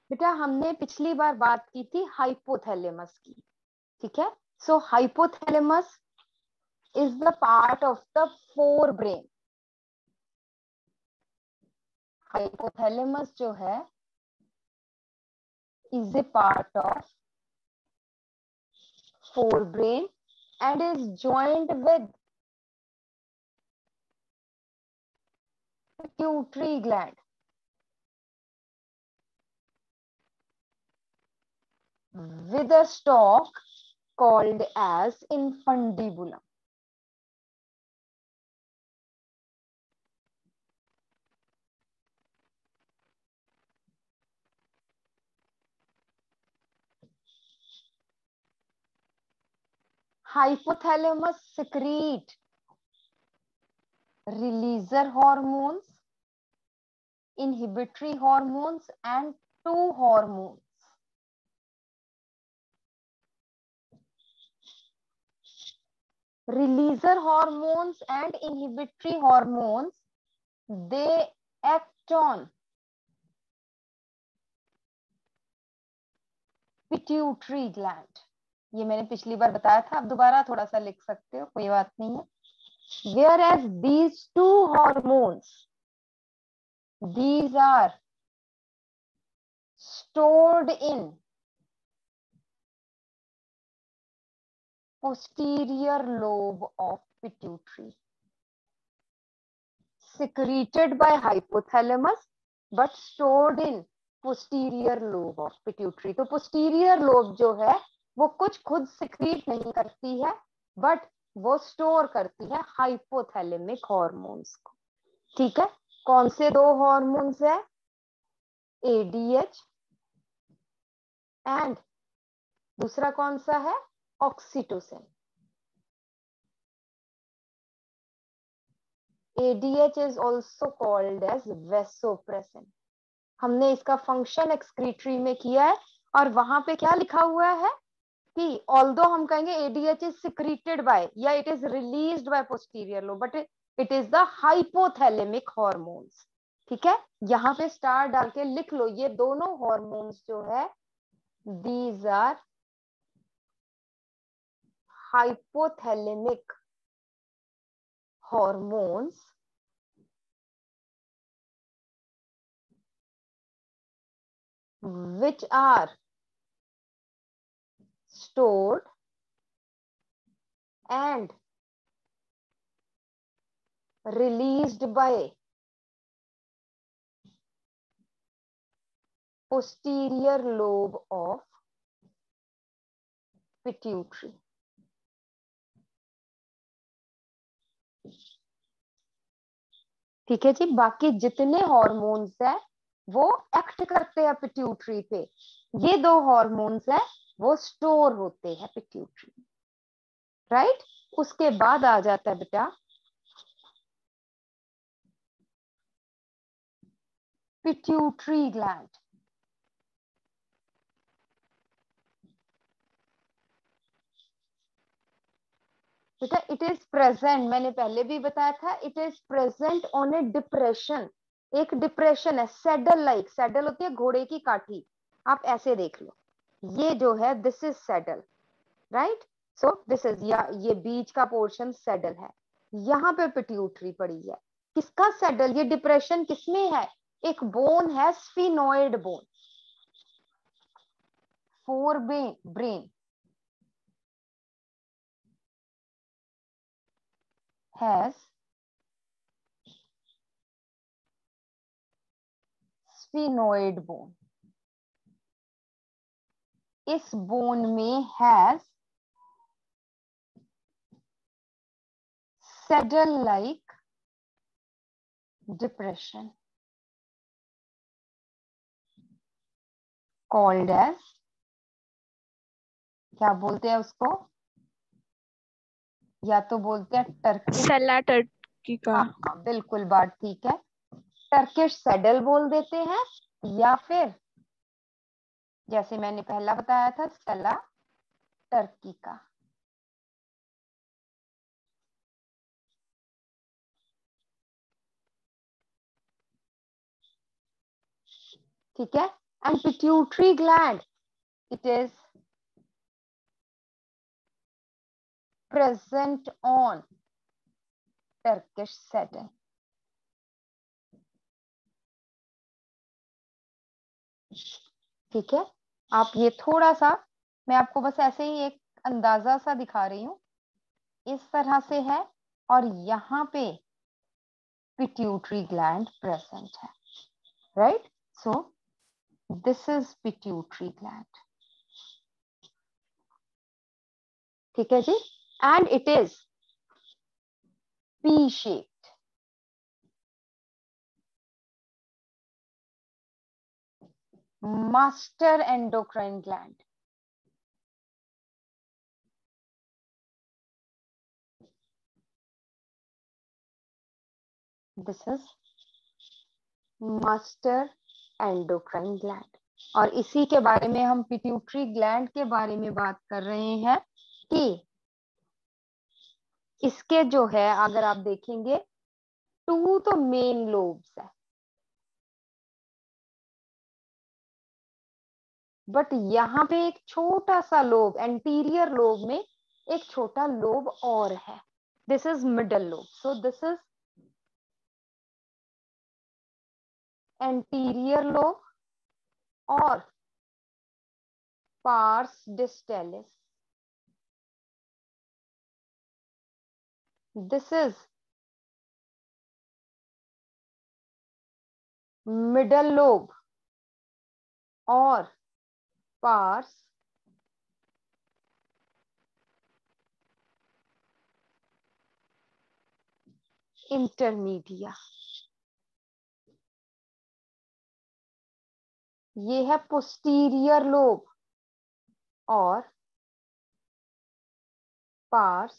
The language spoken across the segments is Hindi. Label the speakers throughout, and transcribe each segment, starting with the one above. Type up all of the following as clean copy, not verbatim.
Speaker 1: बेटा हमने पिछली बार बात की थी हाइपोथैलेमस की, ठीक है। So hypothalamus is the part of the forebrain. Hypothalamus जो है is a part of forebrain and is joined with pituitary gland with a stalk called as infundibulum. Hypothalamus secrete releaser hormones, inhibitory hormones and two hormones. Releaser hormones and inhibitory hormones, they act on pituitary gland. ये मैंने पिछली बार बताया था, आप दोबारा थोड़ा सा लिख सकते हो, कोई बात नहीं है। Whereas these two hormones, these are stored in posterior lobe of pituitary, secreted by hypothalamus but stored in posterior lobe of pituitary. तो posterior lobe जो है वो कुछ खुद secrete नहीं करती है, but वो स्टोर करती है हाइपोथैलेमिक हॉर्मोन्स को, ठीक है। कौन से दो हॉर्मोन्स है? एडीएच एंड दूसरा कौन सा है? Oxytocin. ADH is also called as vasopressin. हमने इसका फंक्शन एक्सक्रीटरी में किया है और वहां पे क्या लिखा हुआ है कि ऑल्दो हम कहेंगे ADH is secreted by या it is released by posterior lobe, but it is the hypothalamic hormones, ठीक है। यहाँ पे स्टार डाल के लिख लो, ये दोनों हॉर्मोन्स जो है these are hypothalamic hormones which are stored and released by posterior lobe of pituitary. ठीक है जी। बाकी जितने हॉर्मोन्स है वो एक्ट करते हैं पिट्यूटरी पे, ये दो हॉर्मोन्स है वो स्टोर होते हैं पिट्यूटरी, राइट। उसके बाद आ जाता है बेटा पिट्यूटरी ग्लैंड। बेटा इट इज प्रेजेंट, मैंने पहले भी बताया था, it is present on a depression. एक डिप्रेशन है सैडल लाइक, सैडल होती है घोड़े की काठी, आप ऐसे देख लो, ये जो है this is saddle, right. So this is, या ये बीच का पोर्शन सैडल है, यहाँ पे पिट्यूटरी पड़ी है। किसका सैडल? ये डिप्रेशन किसमें है? एक बोन है sphenoid bone, forebrain has sphenoid bone. इस बोन में has saddle like depression called as, क्या बोलते हैं उसको? या तो बोलते हैं टर्किश,
Speaker 2: सैला टर्की का।
Speaker 1: हाँ बिल्कुल बात ठीक है, टर्किश सैडल बोल देते हैं, या फिर जैसे मैंने पहला बताया था सैला टर्की का। ठीक है। And pituitary gland, it is present on Turkish saddle. ठीक है, आप ये थोड़ा सा, मैं आपको बस ऐसे ही एक अंदाजा सा दिखा रही हूं, इस तरह से है और यहाँ पे पिट्यूटरी ग्लैंड प्रेजेंट है, right? So this is pituitary gland, ठीक है जी। And it is P shaped, master endocrine gland, this is master endocrine gland. और इसी के बारे में हम पिट्यूटरी ग्लैंड के बारे में बात कर रहे हैं कि इसके जो है, अगर आप देखेंगे 2 तो मेन लोब्स है, बट यहाँ पे एक छोटा सा लोब, एंटीरियर लोब में एक छोटा लोब और है, this is middle lobe. So this is anterior lobe और pars distalis, this is middle lobe और पार्स इंटरमीडिया। ये है पोस्टीरियर लोब और पार्स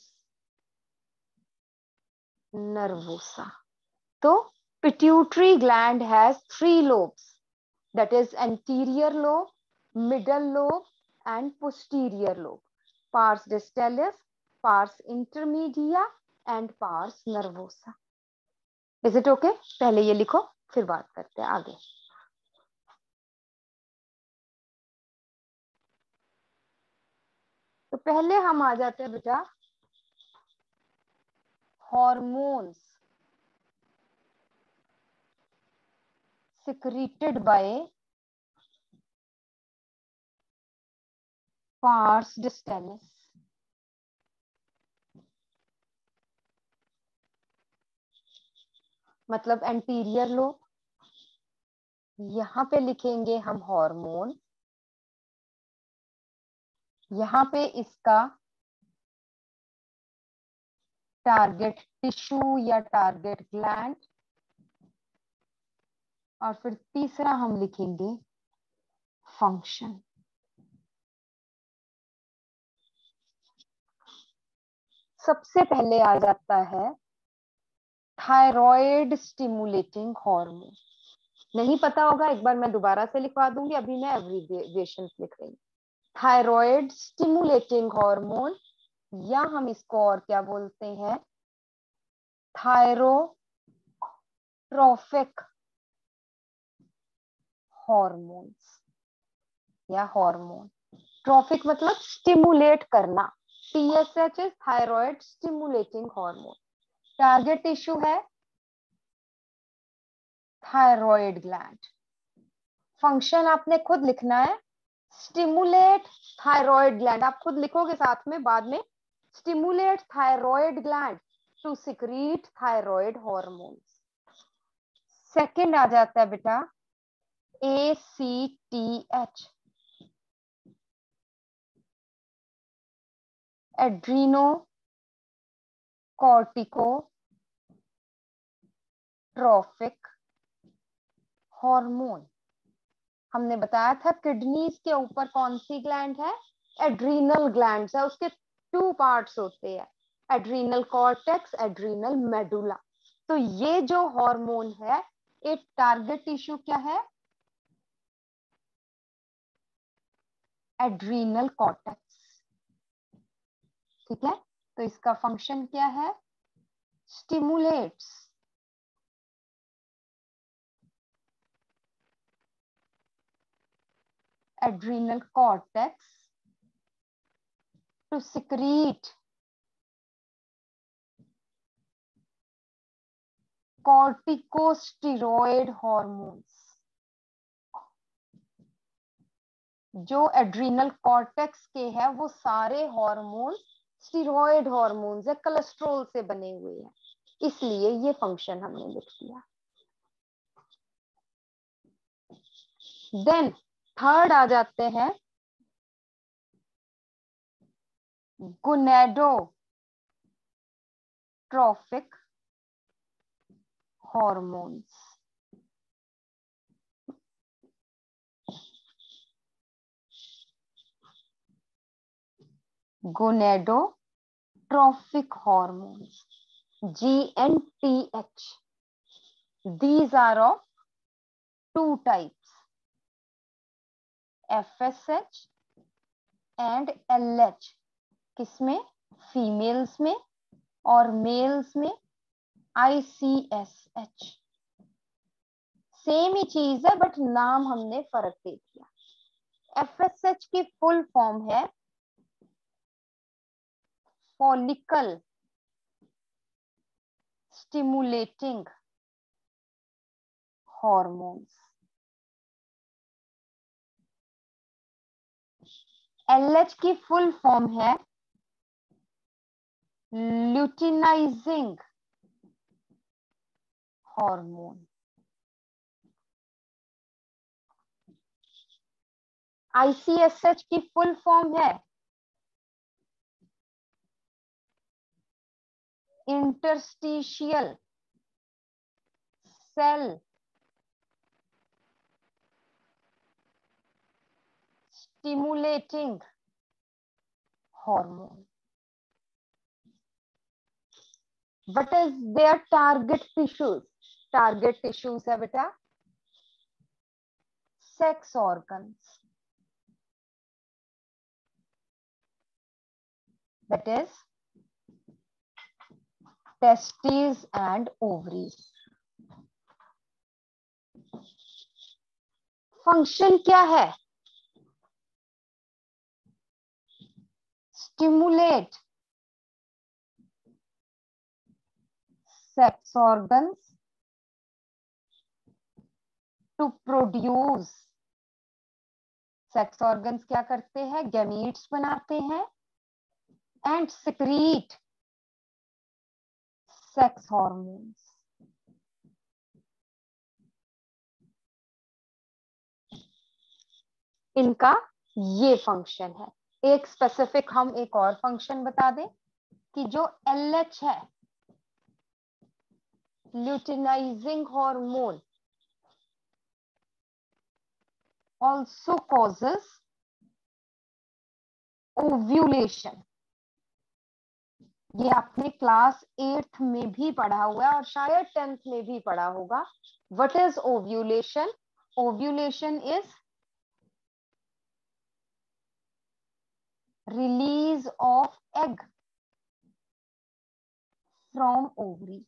Speaker 1: नर्वोसा। तो pituitary gland has 3 lobes, that is anterior lobe, middle lobe and posterior lobe, pars distalis, pars intermedia and pars nervosa. Is it okay? पहले ये लिखो, फिर बात करते हैं आगे। तो पहले हम आ जाते हैं बेटा hormones secreted by pars distalis। मतलब एंटीरियर लोब, यहां पे लिखेंगे हम हार्मोन, यहां पे इसका टारगेट टिश्यू या टारगेट ग्लैंड, और फिर तीसरा हम लिखेंगे फंक्शन। सबसे पहले आ जाता है थायराइड स्टिमुलेटिंग हार्मोन। नहीं पता होगा, एक बार मैं दोबारा से लिखवा दूंगी, अभी मैं एब्रिविएशन लिख रही हूँ। थायराइड स्टिमुलेटिंग हार्मोन, या हम इसको और क्या बोलते हैं, थायरोट्रोफिक हॉर्मोन्स या हार्मोन। ट्रॉफिक मतलब स्टिमुलेट करना, TSH is thyroid stimulating hormone. Target tissue है थायराइड ग्लैंड, फंक्शन आपने खुद लिखना है, स्टिमुलेट थायराइड ग्लैंड, आप खुद लिखोगे साथ में बाद में, stimulate thyroid gland to secrete thyroid hormones. Second आ जाता है बेटा ACTH, एड्रीनो कॉर्टिकोट्रोफिक हार्मोन। हमने बताया था किडनीज के ऊपर कौन सी ग्लैंड है, एड्रीनल ग्लैंड्स है, उसके 2 पार्ट्स होते हैं, एड्रीनल कॉर्टेक्स, एड्रीनल मेडुला। तो ये जो हार्मोन है, एक टारगेट टिश्यू क्या है, एड्रीनल कॉर्टेक्स, ठीक है। तो इसका फंक्शन क्या है, stimulates adrenal cortex to secrete corticosteroid hormones. जो एड्रीनल कॉर्टेक्स के है वो सारे हार्मोन स्टीरॉयड हार्मोन्स है, कोलेस्ट्रॉल से बने हुए हैं, इसलिए ये फंक्शन हमने लिख दिया। देन थर्ड आ जाते हैं gonadotrophic hormones. gonadotrophic hormones, GnTH. These are of two types, FSH and LH. किसमें? फीमेल्स में, और मेल्स में ICSH। सेम ही चीज है बट नाम हमने फर्क दे दिया। FSH की फुल फॉर्म है फॉलिकल स्टिमुलेटिंग हॉर्मोन्स। LH की फुल फॉर्म है ल्यूटिनाइजिंग हार्मोन। ICSH की फुल फॉर्म है interstitial cell stimulating hormone. What is their target tissues? Target tissues है बेटा sex organs, that is testes and ovaries. Function क्या है? Stimulate sex organs to produce, sex organs क्या करते हैं? गैमीट्स बनाते हैं एंड सिक्रीट सेक्स हार्मोन्स। इनका ये फंक्शन है। एक स्पेसिफिक हम एक और फंक्शन बता दें कि जो LH है luteinizing hormone also causes ovulation। ये आपने क्लास 8th में भी पढ़ा हुआ है और शायद 10th में भी पढ़ा होगा। What is ovulation? Ovulation is release of egg from ovary,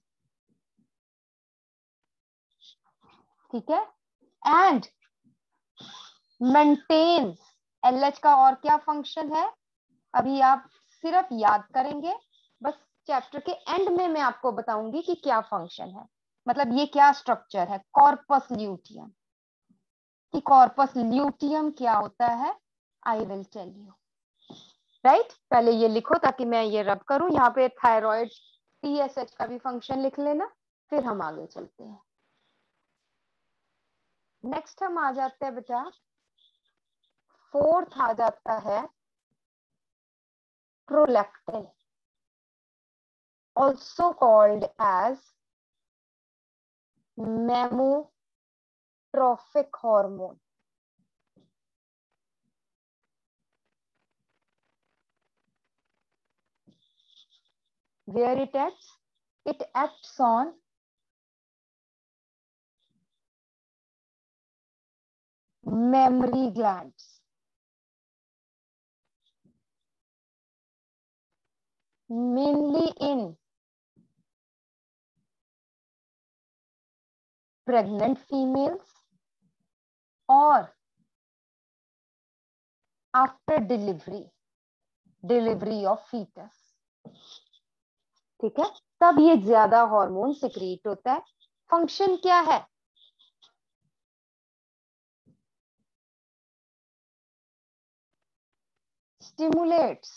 Speaker 1: ठीक है? And maintains, LH का और क्या फंक्शन है अभी आप सिर्फ याद करेंगे, बस चैप्टर के एंड में मैं आपको बताऊंगी कि क्या फंक्शन है, मतलब ये क्या स्ट्रक्चर है। कॉर्पस ल्यूटियम, कि कॉर्पस ल्यूटियम क्या होता है I will tell you. Right, पहले ये लिखो ताकि मैं ये रब करूं। यहाँ पे थायराइड TSH का भी फंक्शन लिख लेना, फिर हम आगे चलते हैं। नेक्स्ट हम आ जाते हैं बेटा, फोर्थ आ जाता है prolactin, also called as mammotrophic hormone। Where it acts? It acts on mammary glands, mainly in pregnant females और आफ्टर डिलीवरी ऑफ फीटस, ठीक है, तब ये ज्यादा हार्मोन सिक्रीट होता है। फंक्शन क्या है? Stimulates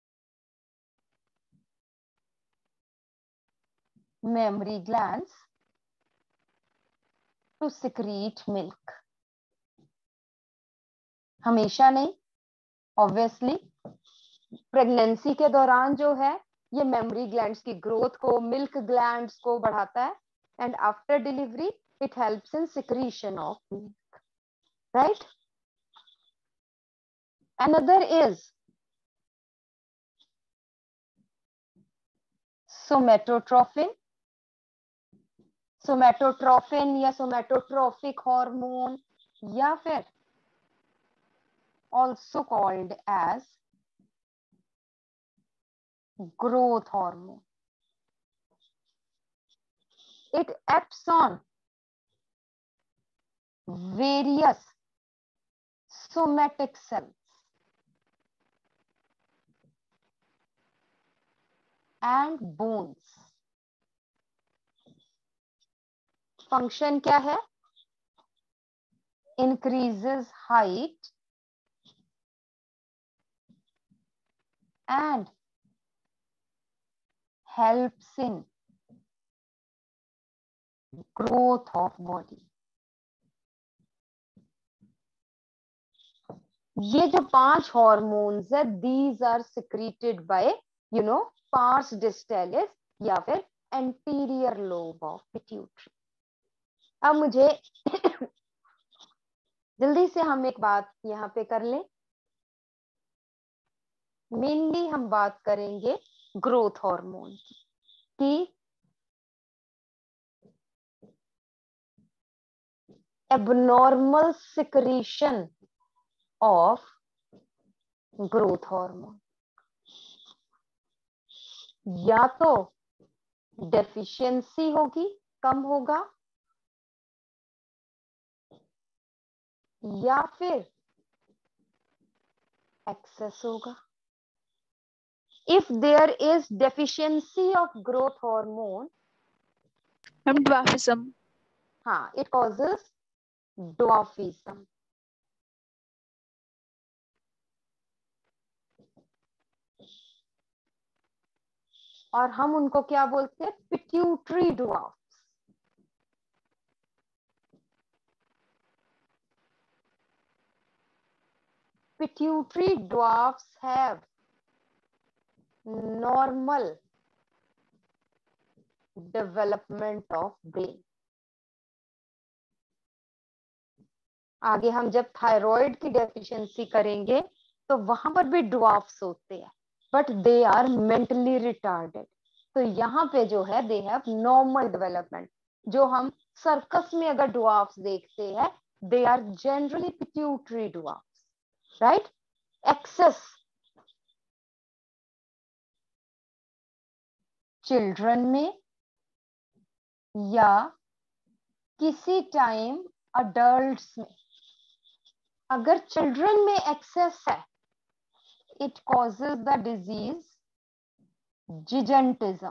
Speaker 1: mammary glands to secrete milk. हमेशा नहीं, ऑब्वियसली प्रेगनेंसी के दौरान जो है ये मेमोरी ग्लैंड्स की ग्रोथ को, मिल्क ग्लैंड्स को बढ़ाता है, and after delivery it helps in secretion of milk, right. Another is somatotrophin, somatotrophin या सोमेटोट्रोफिक हार्मोन, या फिर also called as growth hormone. It acts on various somatic cells and bones. Function क्या है? Increases height and helps in growth of body. ये जो 5 हॉर्मोन्स है, these are secreted by pars distalis या फिर anterior lobe of pituitary. अब मुझे जल्दी से हम एक बात यहाँ पे कर लें। मेनली हम बात करेंगे ग्रोथ हार्मोन की, abnormal secretion of growth hormone, या तो डेफिशिएंसी होगी, कम होगा, या फिर एक्सेस होगा। If there is deficiency of growth hormone,
Speaker 2: dwarfism.
Speaker 1: हाँ, it causes dwarfism. और हम उनको क्या बोलते हैं? Pituitary dwarfs. Pituitary dwarfs have normal development of brain. आगे हम जब थायराइड की डेफिशिएंसी करेंगे तो वहां पर भी ड्वार्फ्स होते हैं, but they are mentally retarded. तो यहाँ पे जो है दे हैव नॉर्मल डेवलपमेंट। जो हम सर्कस में अगर ड्वार्फ्स देखते हैं, they are generally pituitary dwarfs, right. Excess children में या किसी टाइम अडल्ट्स में। अगर चिल्ड्रन में एक्सेस है, it causes the disease gigantism,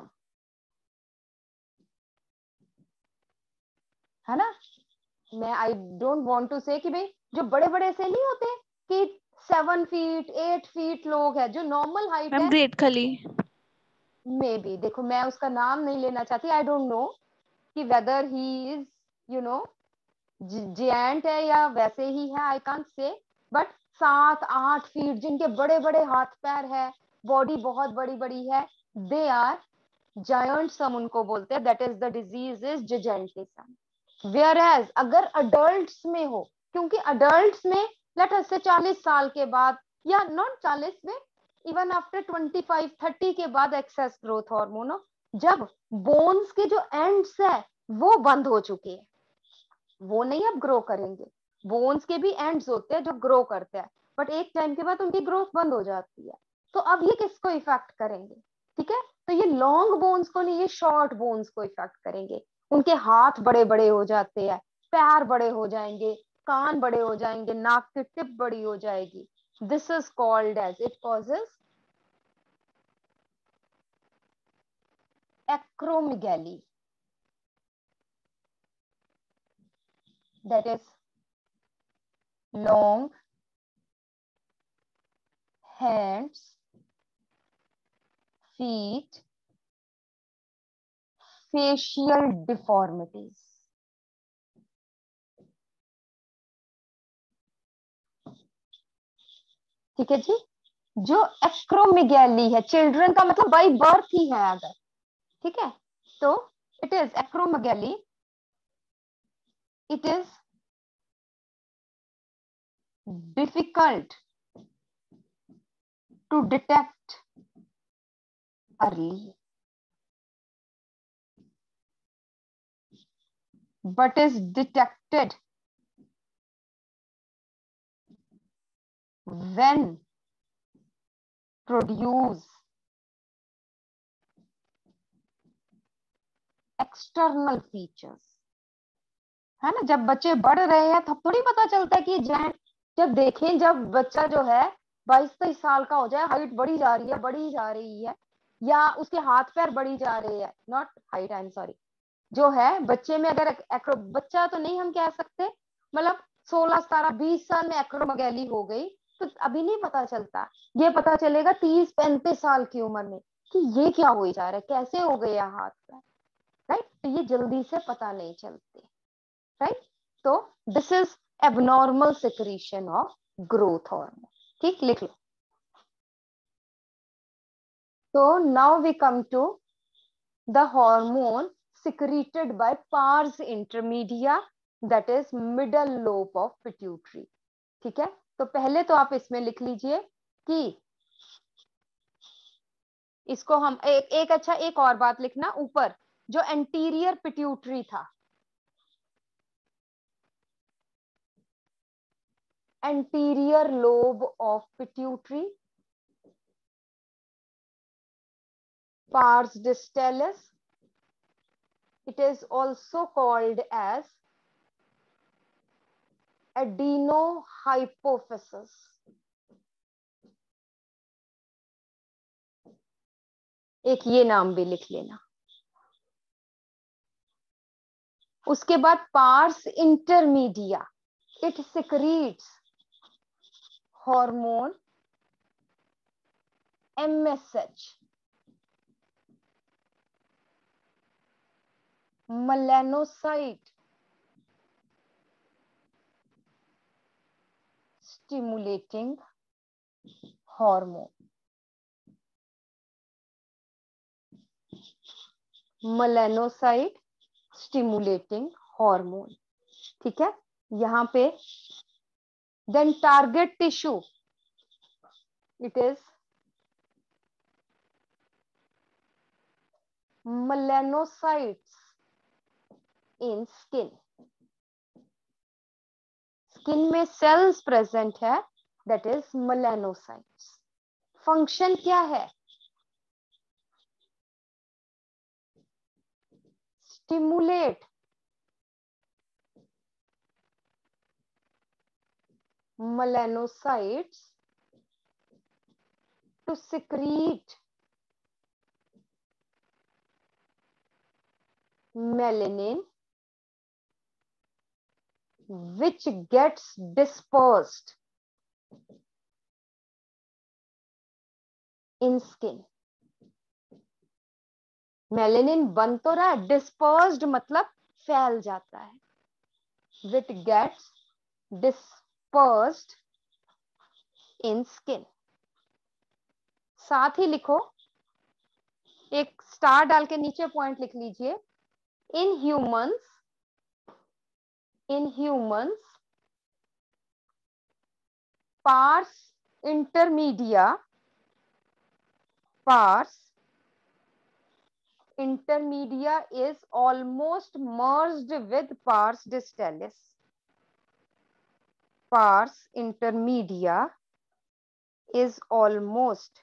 Speaker 1: है ना। मैं आई डोंट वांट टू से कि भाई जो बड़े बड़े से नहीं होते कि 7 फीट 8 फीट लोग हैं, जो नॉर्मल हाइट है,
Speaker 2: ग्रेट खली
Speaker 1: मे बी, देखो मैं उसका नाम नहीं लेना चाहती, आई डोंट नो कि वेदर ही इज जिएंट है या वैसे ही है, I can't say, but 7-8 feet जिनके बड़े बड़े हाथ पैर है, बॉडी बहुत बड़ी बड़ी है, दे आर जायंट्स, हम उनको बोलते हैं। That is the disease is gigantism. Where as अगर अडल्ट्स में हो, क्योंकि अडल्ट्स में लेट अस से 40 साल के बाद, या नॉट 40 में, इवन आफ्टर 25-30 के बाद एक्सेस ग्रोथ हार्मोन हो, जब बोन्स के जो एंड्स है वो बंद हो चुके हैं, वो नहीं अब ग्रो करेंगे। बोन्स के भी एंड्स होते हैं जो ग्रो करते हैं, बट एक टाइम के बाद उनकी ग्रोथ बंद हो जाती है। तो अब ये किसको इफेक्ट करेंगे? ठीक है, तो ये लॉन्ग बोन्स को नहीं, ये शॉर्ट बोन्स को इफेक्ट करेंगे। उनके हाथ बड़े बड़े हो जाते हैं, पैर बड़े हो जाएंगे, कान बड़े हो जाएंगे, नाक की टिप बड़ी हो जाएगी, This is called as, it causes acromegaly, that is long hands, feet, facial deformities. ठीक है जी, जो एक्रोमेगैली है, चिल्ड्रन का मतलब बाई बर्थ ही है अगर, ठीक है, तो it is acromegaly, it is difficult to detect early but is detected when produce external features, है ना। जब बच्चे बढ़ रहे हैं तब थोड़ी पता चलता है कि जैन, जब देखें, जब बच्चा जो है 22-23 साल का हो जाए, हाइट बढ़ी जा रही है, बढ़ी जा रही है, या उसके हाथ पैर बढ़ी जा रहे हैं, not height, I am sorry, जो है बच्चे में अगर बच्चा तो नहीं हम कह सकते, मतलब 16-17-20 साल में एक्रोमेगैली हो गई तो अभी नहीं पता चलता, ये पता चलेगा 30-35 साल की उम्र में कि ये क्या हो जा रहा है, कैसे हो गया हाथ पैर, राइट। तो ये जल्दी से पता नहीं चलते, राइट। तो this is abnormal secretion of growth hormone, ठीक, लिख लो। तो now we come to the hormone secreted by pars intermedia, that is middle lobe of pituitary, ठीक है। तो पहले तो आप इसमें लिख लीजिए कि इसको हम एक अच्छा, एक और बात लिखना, ऊपर जो एंटीरियर पिट्यूटरी था, anterior lobe of pituitary, pars distalis, it is also called as adenohypophysis, एक ये नाम भी लिख लेना। उसके बाद pars intermedia, it secretes hormone MSH, melanocyte stimulating hormone, melanocyte stimulating hormone, ठीक है। यहां पे then target tissue, it is melanocytes in skin, skin में सेल्स प्रेजेंट है, दैट इज melanocytes। फंक्शन क्या है, stimulate melanocytes to secrete melanin which gets dispersed in skin। Melanin बन तो रहा है, डिस्पर्स्ड मतलब फैल जाता है, which gets dispersed in skin। साथ ही लिखो, एक स्टार डाल के नीचे पॉइंट लिख लीजिए, in humans pars intermedia is almost merged with pars distalis, pars intermedia is almost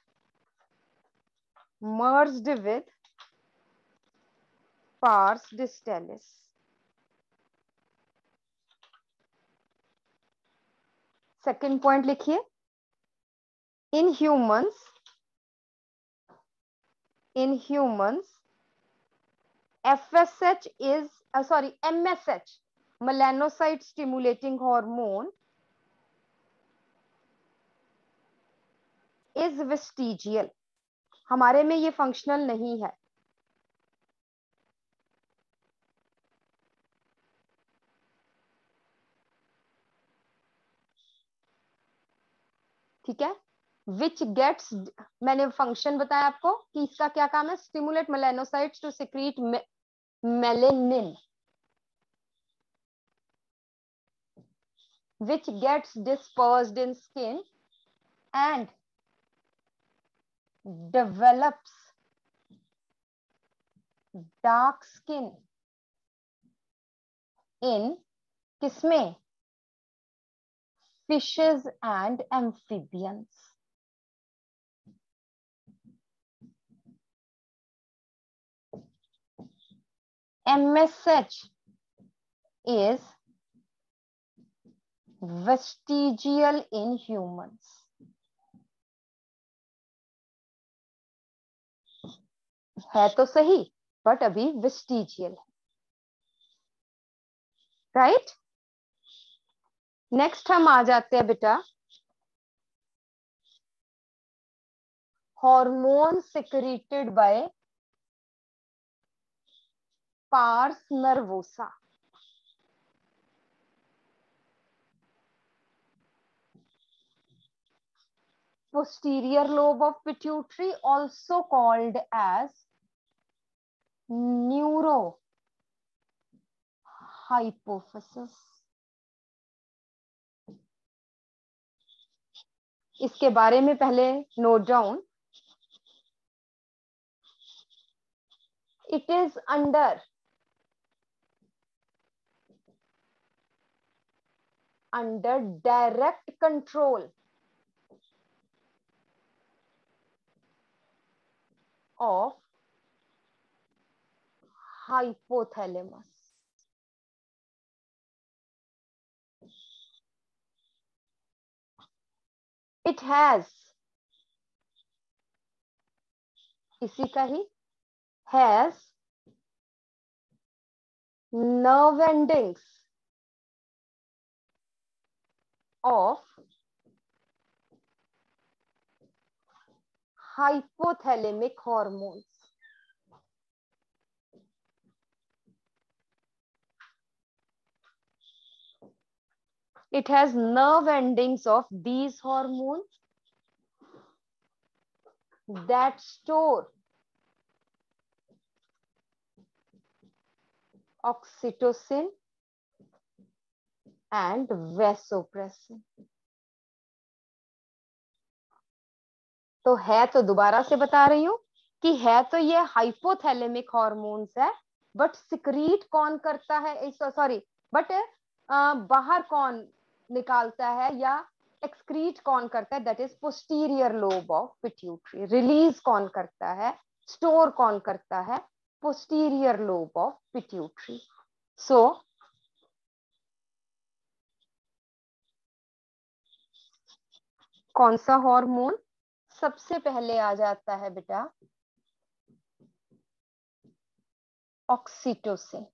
Speaker 1: merged with pars distalis। Second point लिखिए, in humans FSH is MSH, melanocyte stimulating hormone, is vestigial. हमारे में ये फंक्शनल नहीं है. ठीक है. विच गेट्स, मैंने फंक्शन बताया आपको कि इसका क्या काम है, stimulate melanocytes to secrete melanin, which gets dispersed in skin and develops dark skin in किसमें, fishes and amphibians. MSH is vestigial in humans. है तो सही, बट अभी वेस्टिजियल है. राइट. नेक्स्ट हम आ जाते हैं बेटा hormone secreted by pars nervosa. Posterior lobe of pituitary, also called as neurohypophysis. इसके बारे में पहले note down. It is under direct control of hypothalamus. It has, इसी का ही, has nerve endings of hypothalamic hormones. It has nerve endings of these hormones that store oxytocin and vasopressin. तो है, तो दोबारा से बता रही हूं कि है तो ये हाइपोथैलेमिक हॉर्मोन्स है, बट सिक्रीट कौन करता है, सॉरी, बट बाहर कौन निकालता है या एक्सक्रीट कौन करता है, that is posterior lobe of pituitary. Release कौन करता है, स्टोर कौन करता है, posterior lobe of pituitary. So कौन सा हार्मोन सबसे पहले आ जाता है बेटा, ऑक्सीटोसिन.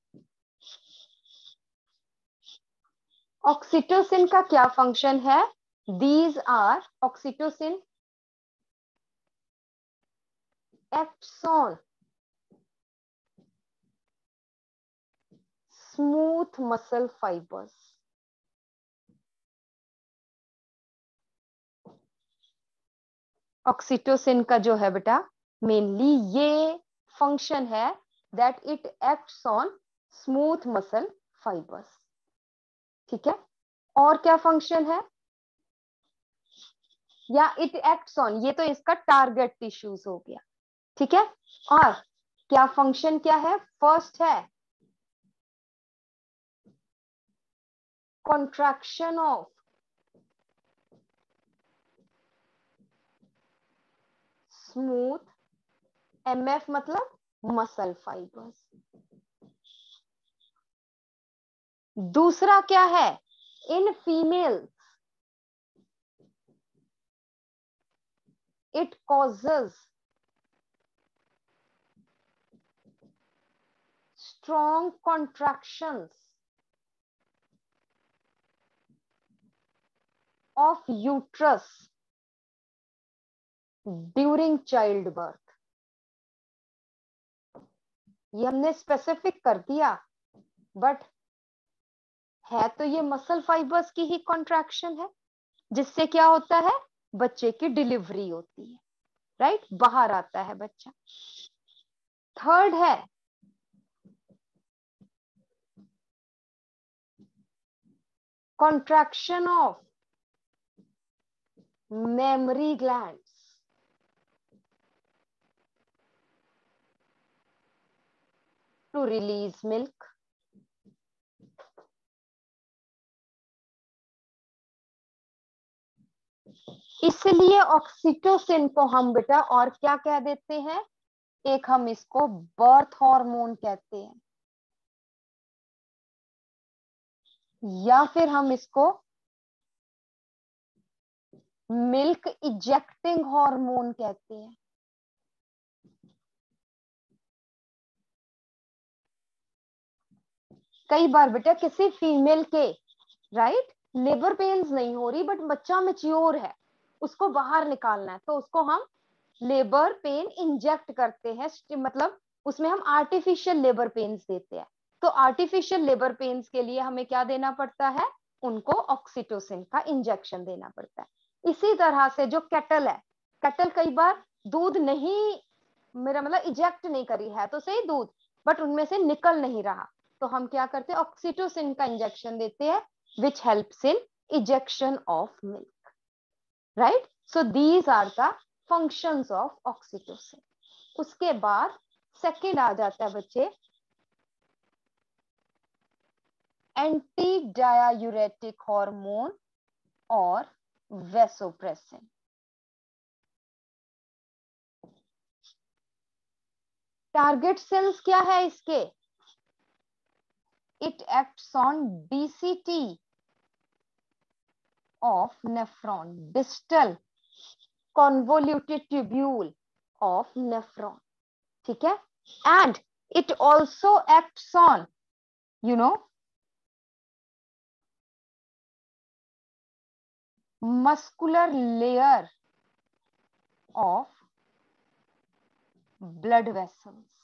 Speaker 1: ऑक्सीटोसिन का क्या फंक्शन है, these are, oxytocin acts on smooth muscle fibres. Oxytocin का जो है बेटा मेनली ये फंक्शन है, that it acts on smooth muscle fibres. ठीक है. और क्या फंक्शन है, या इट एक्ट्स ऑन, ये तो इसका टारगेट टिश्यूज हो गया. ठीक है. और क्या फंक्शन क्या है, फर्स्ट है कॉन्ट्रैक्शन ऑफ स्मूथ, एमएफ मतलब मसल फाइबर्स. दूसरा क्या है, in female It causes strong contractions of uterus during childbirth. ये हमने स्पेसिफिक कर दिया, बट है तो ये मसल फाइबर्स की ही कॉन्ट्रैक्शन है, जिससे क्या होता है, बच्चे की डिलीवरी होती है, राइट, बाहर आता है बच्चा। थर्ड है contraction of mammary glands to release milk. इसलिए ऑक्सीटोसिन को हम बेटा और क्या कह देते हैं, एक हम इसको बर्थ हार्मोन कहते हैं, या फिर हम इसको मिल्क इजेक्टिंग हार्मोन कहते हैं। कई बार बेटा किसी फीमेल के, राइट, लेबर पेन्स नहीं हो रही बट बच्चा मैच्योर है, उसको बाहर निकालना है, तो उसको हम लेबर पेन इंजेक्ट करते हैं, मतलब उसमें हम आर्टिफिशियल लेबर पेन्स देते हैं। तो आर्टिफिशियल लेबर पेन्स के लिए हमें क्या देना पड़ता है, उनको ऑक्सीटोसिन का इंजेक्शन देना पड़ता है। इसी तरह से जो कैटल है, कैटल कई बार दूध नहीं, मेरा मतलब इजेक्ट नहीं करी है तो सही दूध, बट उनमें से निकल नहीं रहा, तो हम क्या करते हैं, ऑक्सीटोसिन का इंजेक्शन देते हैं, which helps in ejection of milk, right. So these are the functions of oxytocin. उसके बाद सेकेंड आ जाता है बच्चे एंटी डायायूरेटिक हार्मोन और वेसोप्रेसिन। टारगेट सेल्स क्या है इसके, it acts on DCT of nephron, distal convoluted tubule of nephron, ठीक है, and it also acts on, you know, muscular layer of blood vessels.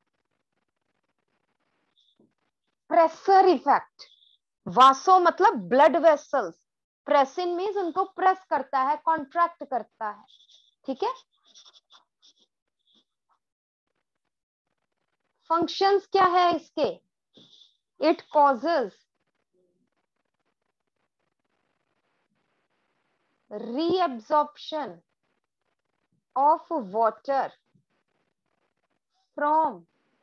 Speaker 1: Pressure effect, vaso मतलब ब्लड वेसल्स, प्रेसिन मीन्स उनको प्रेस करता है, कॉन्ट्रैक्ट करता है, ठीक है। फंक्शंस क्या है इसके, it causes reabsorption of water from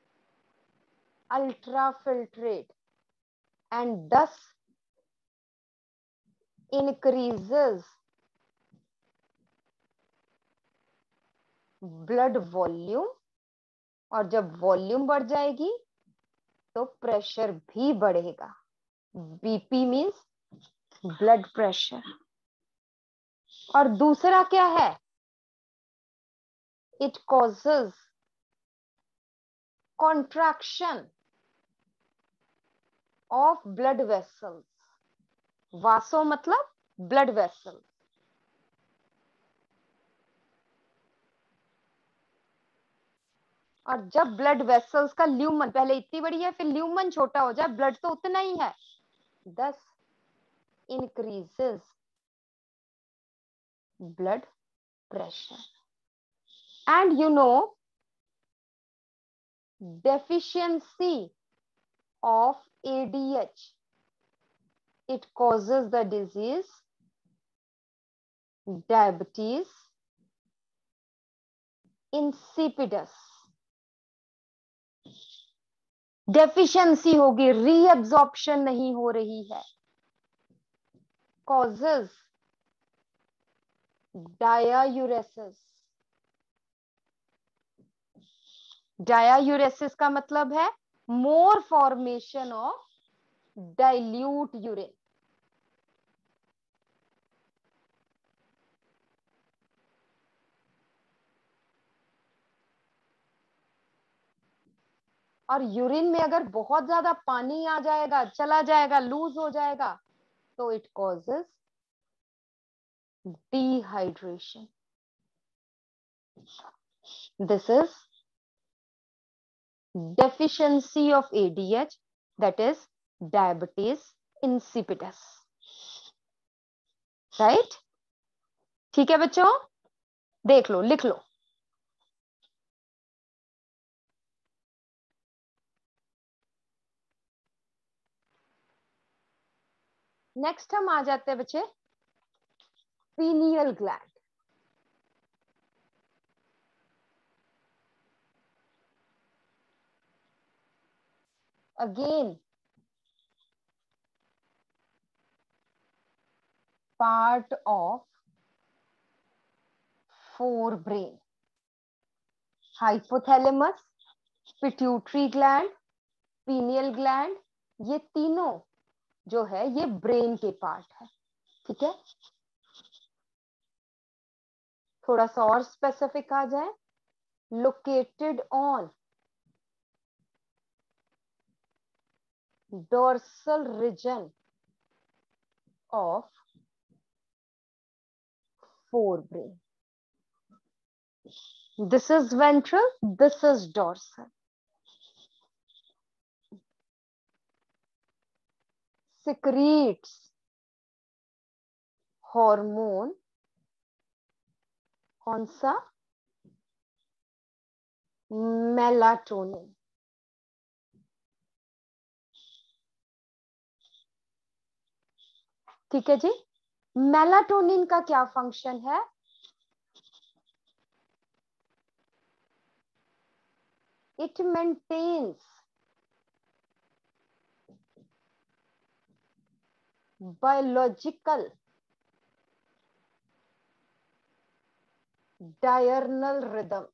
Speaker 1: ultrafiltrate and thus increases blood volume, और जब वॉल्यूम बढ़ जाएगी तो प्रेशर भी बढ़ेगा, बीपी मीन्स ब्लड प्रेशर। और दूसरा क्या है, it causes contraction of blood vessels, vaso मतलब ब्लड वेसल, और जब ब्लड वेसल्स का ल्यूमन पहले इतनी बड़ी है फिर ल्यूमन छोटा हो जाए, ब्लड तो उतना ही है, thus increases blood pressure. And you know, deficiency of ADH, it causes the disease diabetes insipidus. Deficiency होगी, रीअब्जॉर्प्शन नहीं हो रही है, causes diuresis. डायायूरेसिस का मतलब है more formation of dilute urine. और यूरिन में अगर बहुत ज्यादा पानी आ जाएगा, चला जाएगा, लूज हो जाएगा, तो it causes dehydration. This is deficiency of ADH, that is diabetes insipidus. Right? ठीक है बच्चों, देख लो, लिख लो. नेक्स्ट हम आ जाते हैं बच्चे pineal gland. Again part of forebrain. Hypothalamus, pituitary gland, pineal gland, ये तीनों जो है ये ब्रेन के पार्ट है. ठीक है, थोड़ा सा और स्पेसिफिक आ जाए. Located on dorsal region of forebrain. This is ventral, this is dorsal. Secretes hormone, कौन सा? मेलाटोनिन. ठीक है जी. मेलाटोनिन का क्या फंक्शन है? It maintains biological diurnal rhythms.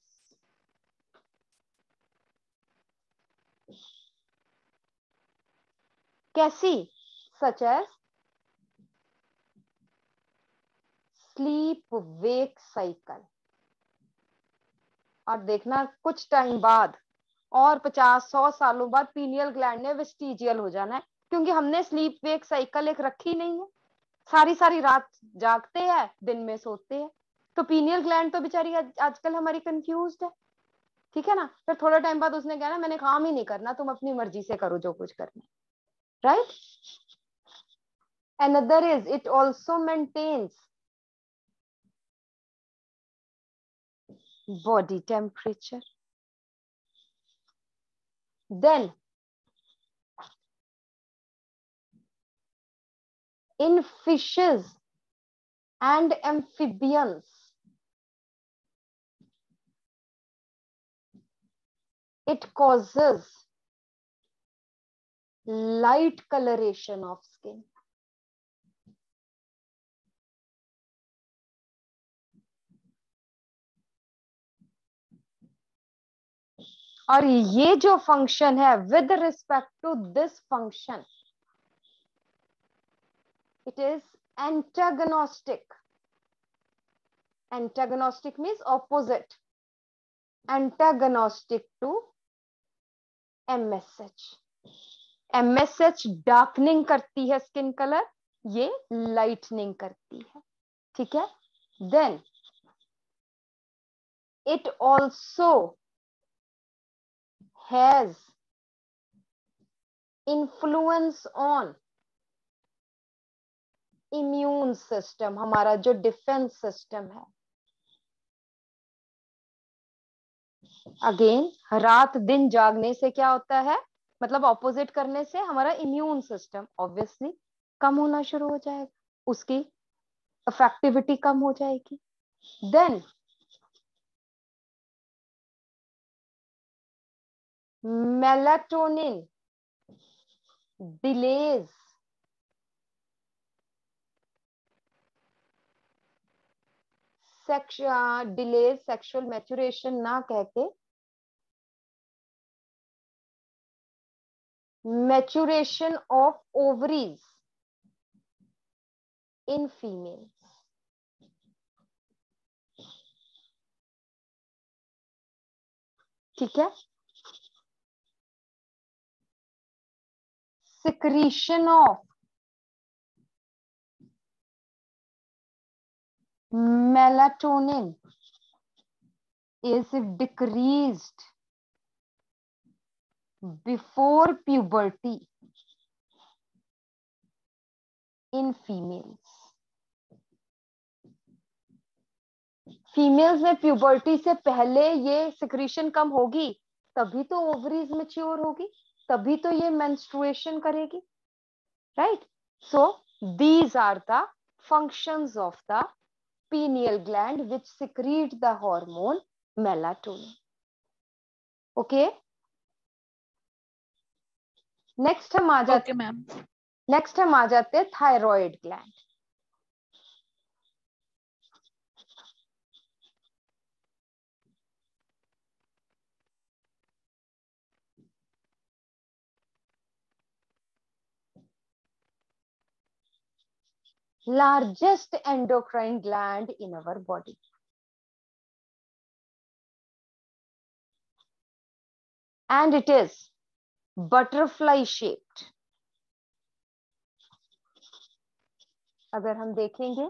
Speaker 1: कैसी? Such as sleep wake cycle. और देखना कुछ टाइम बाद और 50-100 सालों बाद पीनियल ग्लैंड ने वेस्टिजियल हो जाना है, क्योंकि हमने स्लीप वेक साइकिल एक रखी नहीं है. सारी सारी रात जागते हैं, दिन में सोते हैं. तो पीनियल ग्लैंड तो बेचारी आजकल हमारी कंफ्यूज्ड है. ठीक है ना. फिर थोड़ा टाइम बाद उसने कहा ना मैंने काम ही नहीं करना, तुम अपनी मर्जी से करो जो कुछ करना. Right. Another is it also maintains body temperature. Then in fishes and amphibians, it causes light coloration of skin. और ये जो फंक्शन है with respect to this function, it is antagonistic. Antagonistic means opposite. Antagonistic to MSH. MSH darkening करती है स्किन कलर, ये लाइटनिंग करती है. ठीक है. Then it also has influence on immune system, हमारा जो डिफेंस सिस्टम है. अगेन रात दिन जागने से क्या होता है, मतलब ऑपोजिट करने से हमारा इम्यून सिस्टम ऑब्वियसली कम होना शुरू हो जाएगा, उसकी इफेक्टिविटी कम हो जाएगी. देन मेलाटोनिन डिलेज सेक्सुअल मैच्योरेशन ना कहके maturation of ovaries in females. ठीक है. secretion of melatonin is decreased before puberty in females. Females में प्यूबर्टी से पहले ये सिक्रीशन कम होगी, तभी तो ओवरीज मैच्योर होगी, तभी तो ये मेंस्ट्रुएशन करेगी, right? So these are the functions of the pineal gland which secrete the hormone melatonin. Okay, next हम आ जाते हैं thyroid gland. Largest endocrine gland in our body. And it is butterfly shaped. अगर हम देखेंगे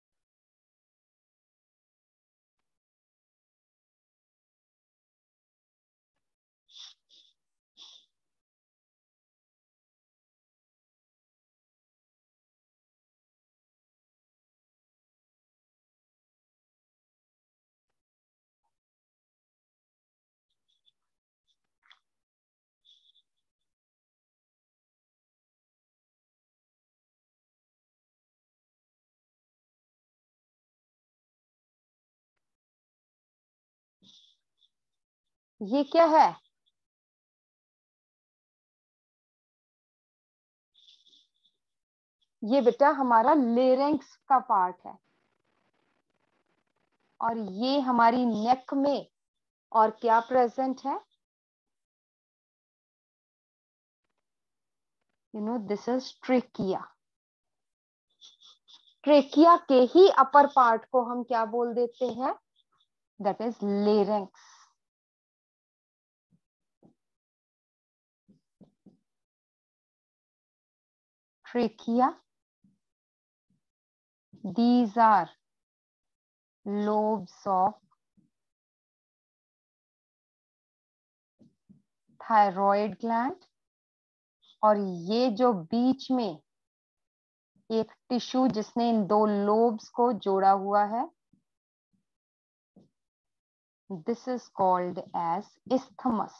Speaker 1: ये क्या है? ये बेटा हमारा लेरेंक्स का पार्ट है, और ये हमारी नेक में और क्या प्रेजेंट है? You know this is trachea. Trachea के ही अपर पार्ट को हम क्या बोल देते हैं? That is larynx. Trachea, these are lobes of thyroid gland. और ये जो बीच में एक टिश्यू जिसने इन दो लोब्स को जोड़ा हुआ है, this is called as isthmus.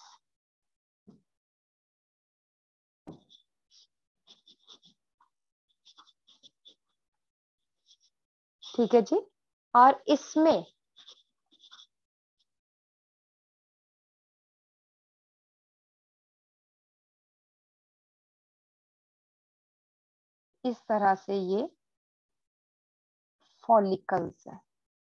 Speaker 1: ठीक है जी. और इसमें इस तरह से ये फॉलिकल्स है.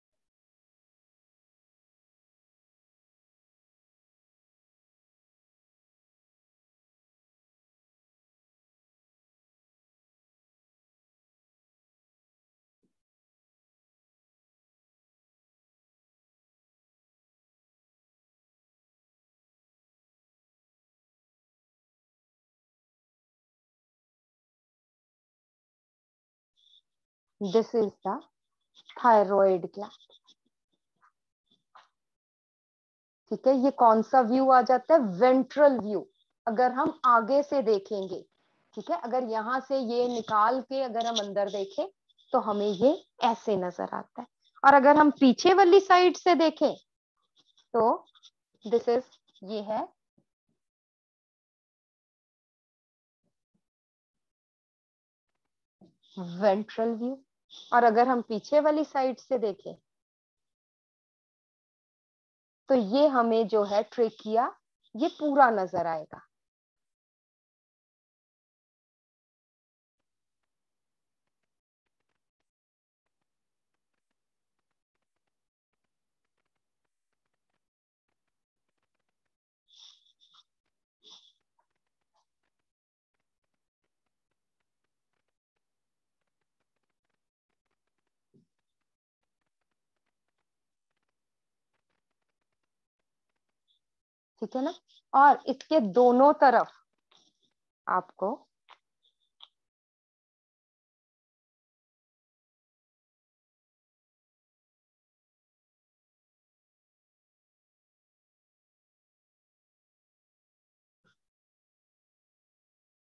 Speaker 1: This is the thyroid gland. ठीक है, ये कौन सा व्यू आ जाता है? Ventral view. अगर हम आगे से देखेंगे, ठीक है, अगर यहां से ये निकाल के अगर हम अंदर देखें तो हमें ये ऐसे नजर आता है. और अगर हम पीछे वाली साइड से देखें तो दिस इज, ये है वेंट्रल व्यू. और अगर हम पीछे वाली साइड से देखें तो ये हमें जो है ट्रेकिया, ये पूरा नजर आएगा. ठीक है ना. और इसके दोनों तरफ आपको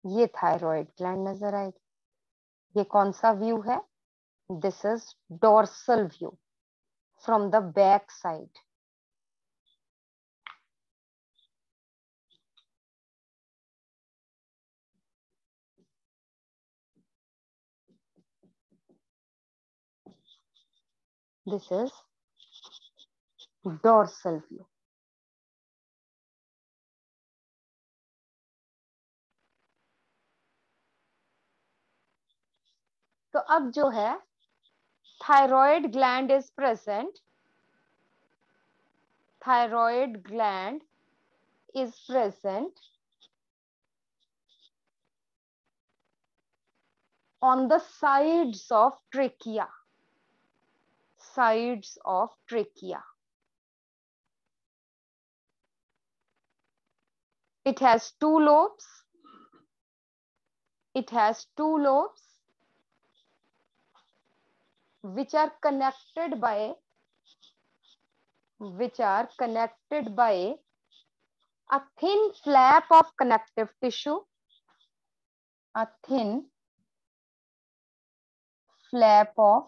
Speaker 1: ये थायराइड ग्लैंड नजर आएगी। ये कौन सा व्यू है? This is dorsal view from the back side. This is dorsal view. तो अब जो है thyroid gland is present, thyroid gland is present on the sides of trachea, sides of trachea. It has two lobes. It has two lobes which are connected by a thin flap of connective tissue, a thin flap of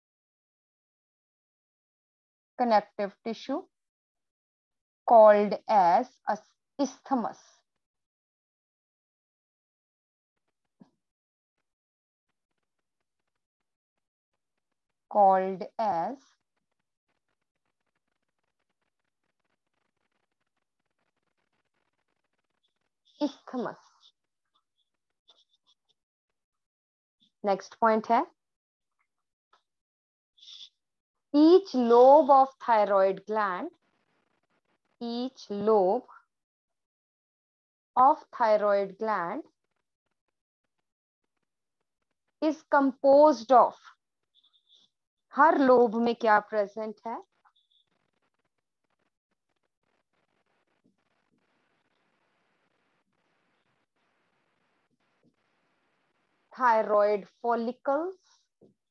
Speaker 1: connective tissue called as a isthmus. Called as isthmus. Next point है, each lobe of thyroid gland, each lobe of thyroid gland is composed of, हर लोब में क्या प्रेजेंट है? थायराइड फॉलिकल्स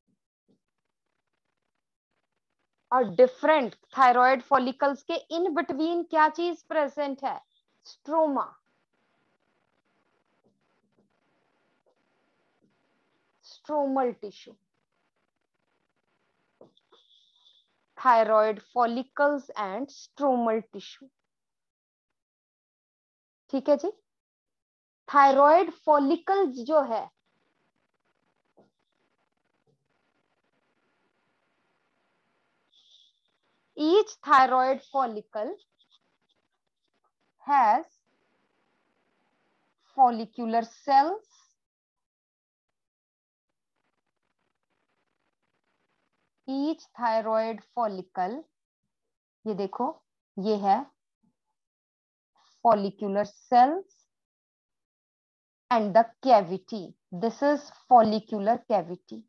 Speaker 1: और डिफरेंट थायराइड फॉलिकल्स के इन बिटवीन क्या चीज प्रेजेंट है? Stroma. Stromal tissue. Thyroid follicles and stromal tissue. ठीक है जी। थायराइड फॉलिकल्स जो है each thyroid follicle has follicular cells, each thyroid follicle, ये देखो ये है follicular cells and the cavity, this is follicular cavity.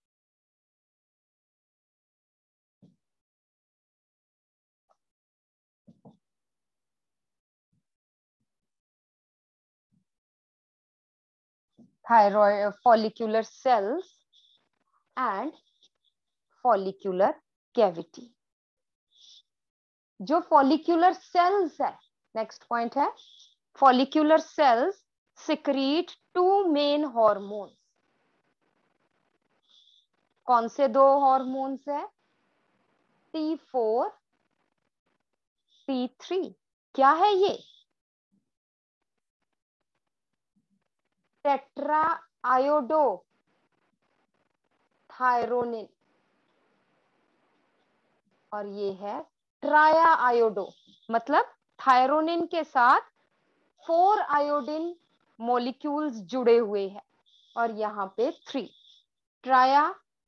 Speaker 1: Thyroid follicular cells and follicular cavity. जो follicular cells है, next point है, follicular cells secrete two main hormones. कौन से दो हॉर्मोन्स है? T4, T3. क्या है ये? टेट्रा आयोडो थायरोनिन और ये है ट्राया आयोडो, मतलब थायरोनिन के साथ 4 आयोडीन मॉलिक्यूल्स जुड़े हुए हैं और यहाँ पे 3 ट्राया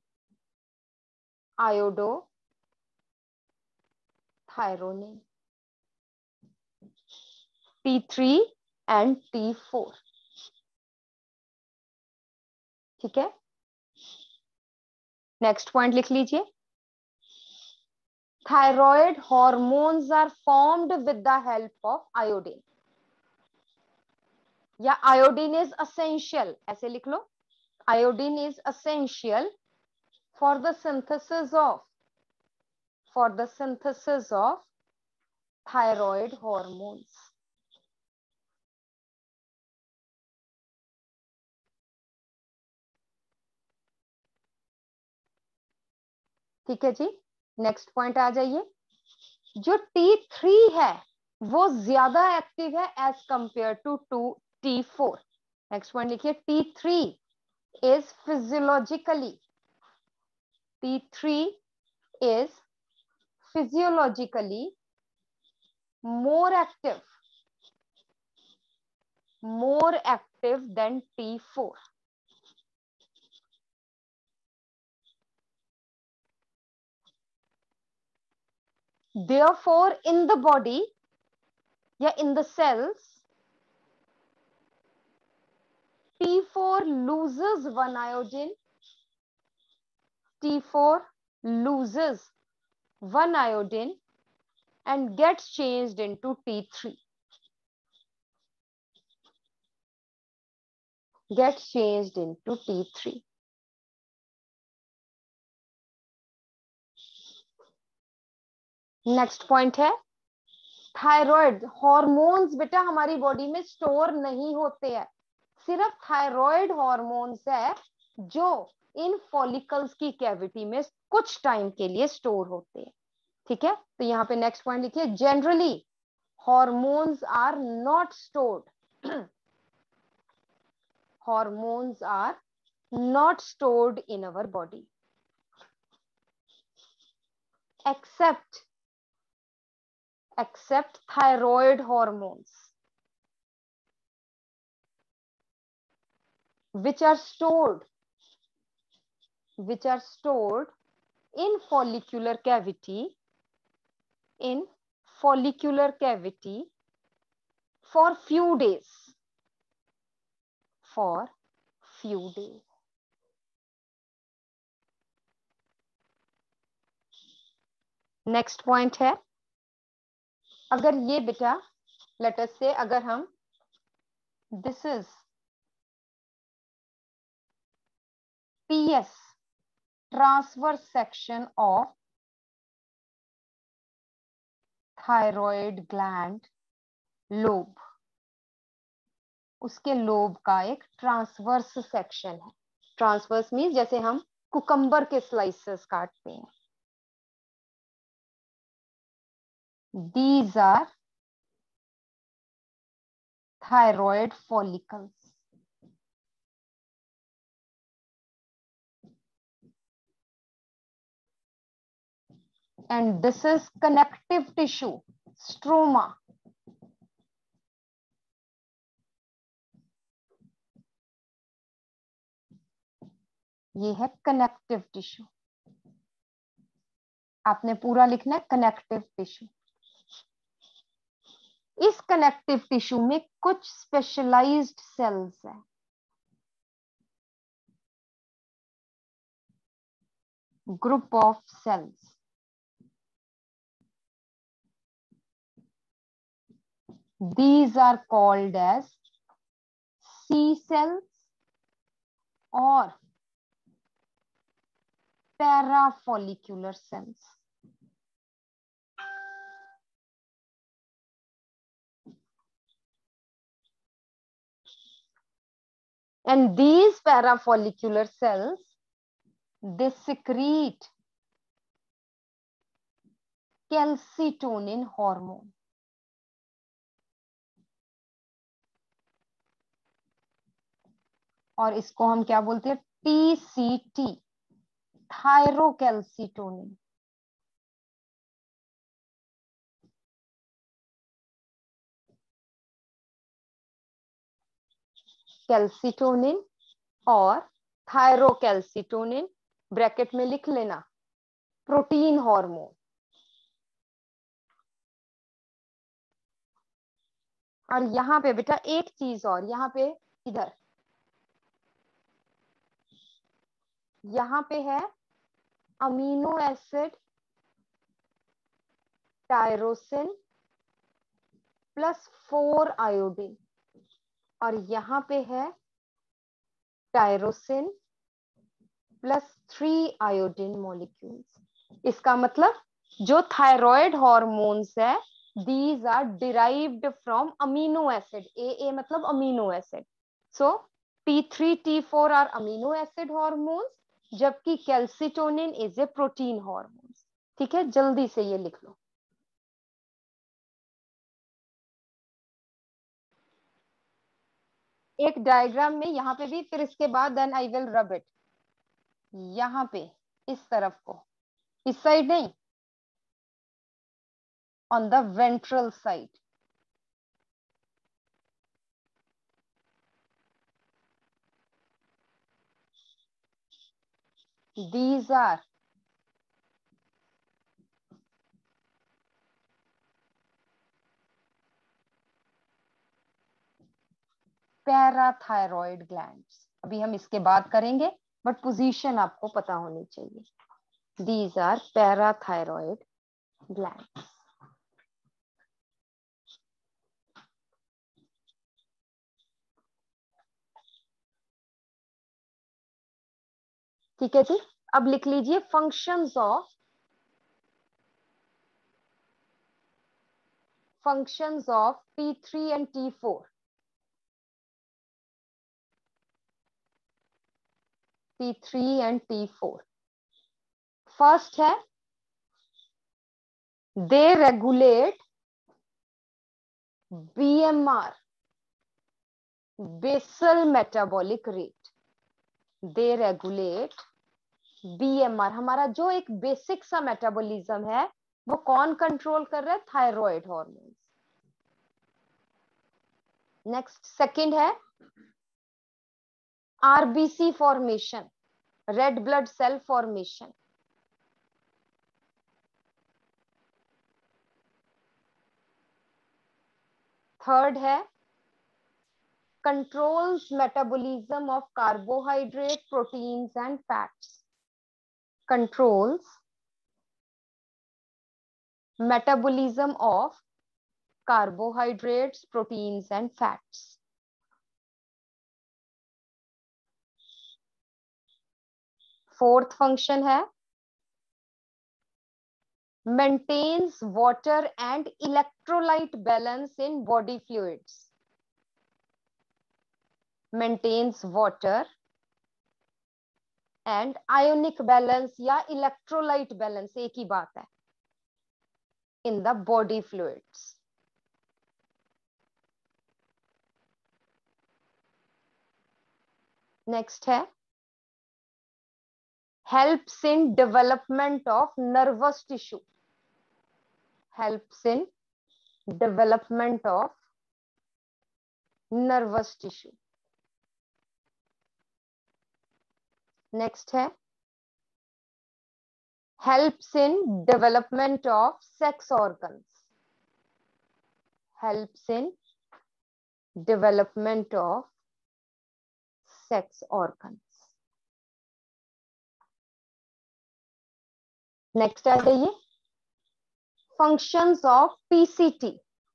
Speaker 1: iodo thyronine, T3 and T4। ठीक है, नेक्स्ट पॉइंट लिख लीजिए, thyroid hormones are formed with the help of iodine, या आयोडीन इज असेंशियल, ऐसे लिख लो, iodine is essential for the synthesis of thyroid hormones. ठीक है जी, नेक्स्ट पॉइंट आ जाइए। जो T3 है वो ज्यादा एक्टिव है as compare to T4। Next point लिखिए, T3 is physiologically more active than T4. Therefore, in the body या in the cells, T4 loses one iodine. T4 loses one iodine and gets changed into T3. Gets changed into T3. Next point है थायराइड हॉर्मोन्स। बेटा हमारी बॉडी में स्टोर नहीं होते हैं, सिर्फ थायराइड हॉर्मोन्स है जो इन फॉलिकल्स की कैविटी में कुछ टाइम के लिए स्टोर होते हैं। ठीक है, तो यहाँ पे नेक्स्ट पॉइंट लिखिए, generally hormones are not stored. Hormones are not stored in our body except thyroid hormones, which are stored in follicular cavity for few days. Next point है, अगर ये बेटा लेट अस से अगर हम this is PS transverse section of thyroid gland lobe, उसके लोब का एक ट्रांसवर्स सेक्शन है। ट्रांसवर्स मींस जैसे हम कुकम्बर के स्लाइसेस काटते हैं। These are thyroid follicles. And this is connective tissue, stroma. ये है कनेक्टिव टिश्यू। आपने पूरा लिखना है कनेक्टिव टिश्यू। इस कनेक्टिव टिश्यू में कुछ स्पेशलाइज्ड सेल्स है। Group of cells, these are called as C cells or parafollicular cells. And these parafollicular cells, they secrete calcitonin hormone. और इसको हम क्या बोलते हैं, TCT, थायरोकैल्सिटोनिन। कैल्सिटोनिन और थायरोकैल्सिटोनिन ब्रैकेट में लिख लेना, प्रोटीन हार्मोन। और यहाँ पे बेटा एक चीज और, यहाँ पे इधर यहाँ पे है अमीनो एसिड टायरोसिन +4 आयोडीन, और यहाँ पे है टायरोसिन +3 आयोडीन मॉलिक्यूल्स। इसका मतलब जो थायराइड हॉर्मोन्स है, these are derived from amino acid. AA मतलब amino acid. So T3, T4 are amino acid hormones जबकि calcitonin is a protein hormone. ठीक है, जल्दी से ये लिख लो। एक डायग्राम में यहाँ पे भी, फिर इसके बाद then I will rub it. यहाँ पे इस तरफ को, इस साइड नहीं, on the ventral side. These are parathyroid glands. अभी हम इसके बाद करेंगे, बट पोजीशन आपको पता होनी चाहिए। These are parathyroid glands. ठीक है जी, अब लिख लीजिए functions of T3 and T4। T3 and T4। First है, they regulate BMR, basal metabolic rate. They regulate BMR, हमारा जो एक बेसिक सा मेटाबॉलिज्म है वो कौन कंट्रोल कर रहा है? Thyroid hormone. नेक्स्ट, सेकंड है RBC formation, red blood cell formation. Third है controls metabolism of carbohydrate, proteins and fats. Controls metabolism of carbohydrates, proteins and fats। Fourth function है maintains water and electrolyte balance in body fluids। maintains water and ionic balance या electrolyte balance, एक ही बात है, in the body fluids। Next है helps in development of nervous tissue। helps in development of nervous tissue। Next है helps in development of sex organs। helps in development of sex organs। Next आ जाइए functions of PCT।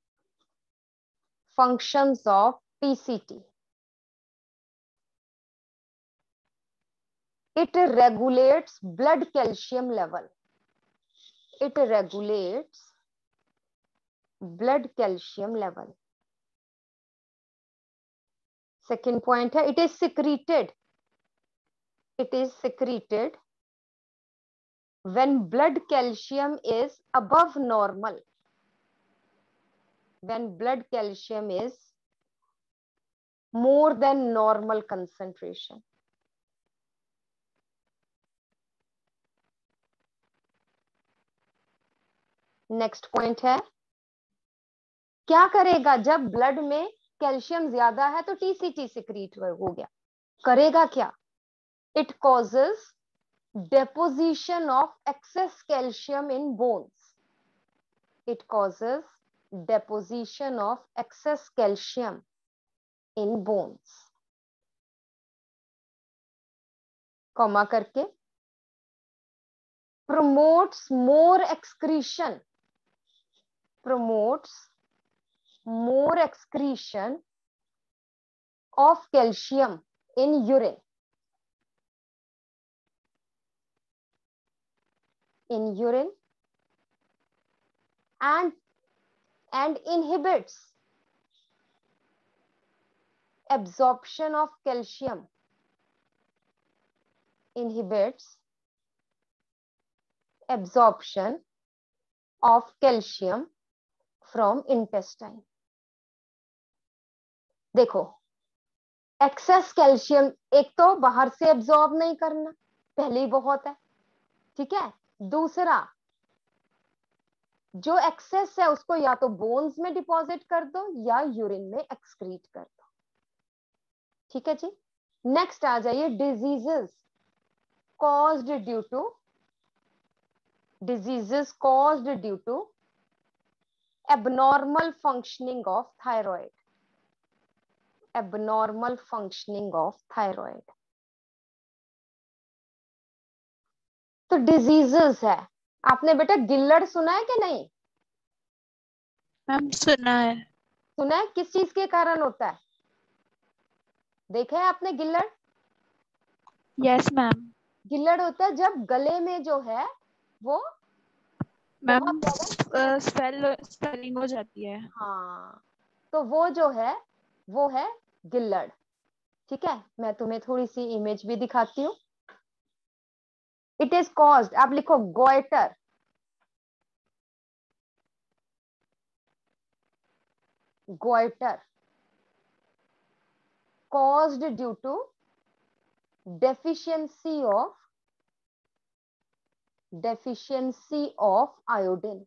Speaker 1: functions of PCT, it regulates blood calcium level। it regulates blood calcium level। second point है it is secreted when blood calcium is above normal। when blood calcium is more than normal concentration। Next point है क्या करेगा जब ब्लड में कैल्शियम ज्यादा है तो टीसीटी सिक्रीट हो गया, करेगा क्या? It causes deposition of excess calcium in bones। it causes deposition of excess calcium in bones। Comma करके promotes more excretion of calcium in urine। and inhibits absorption of calcium inhibits absorption of calcium from intestine. देखो, एक्सेस कैल्शियम एक तो बाहर से एब्जॉर्ब नहीं करना, पहले ही बहुत है, ठीक है। दूसरा, जो एक्सेस है उसको या तो बोन्स में डिपॉजिट कर दो या यूरिन में एक्सक्रीट कर दो, ठीक है जी। नेक्स्ट आ जाइए, diseases caused due to abnormal functioning of thyroid. Abnormal functioning of thyroid. तो डिजीजेस है, आपने बेटा गिल्लड़ सुना है कि नहीं?
Speaker 2: मैम सुना है।
Speaker 1: सुना है, किस चीज के कारण होता है? देखा है आपने गिल्लड़?
Speaker 2: Yes ma'am.
Speaker 1: गिल्लड़ होता है जब गले में जो है वो
Speaker 2: मैम
Speaker 1: बहुत ज्यादा
Speaker 2: स्वेलिंग हो जाती है।
Speaker 1: हाँ, तो वो जो है वो है गिल्लड़, ठीक है। मैं तुम्हें थोड़ी सी इमेज भी दिखाती हूँ। इट इज कॉज्ड, आप लिखो goitre, goiter caused due to deficiency of iodine.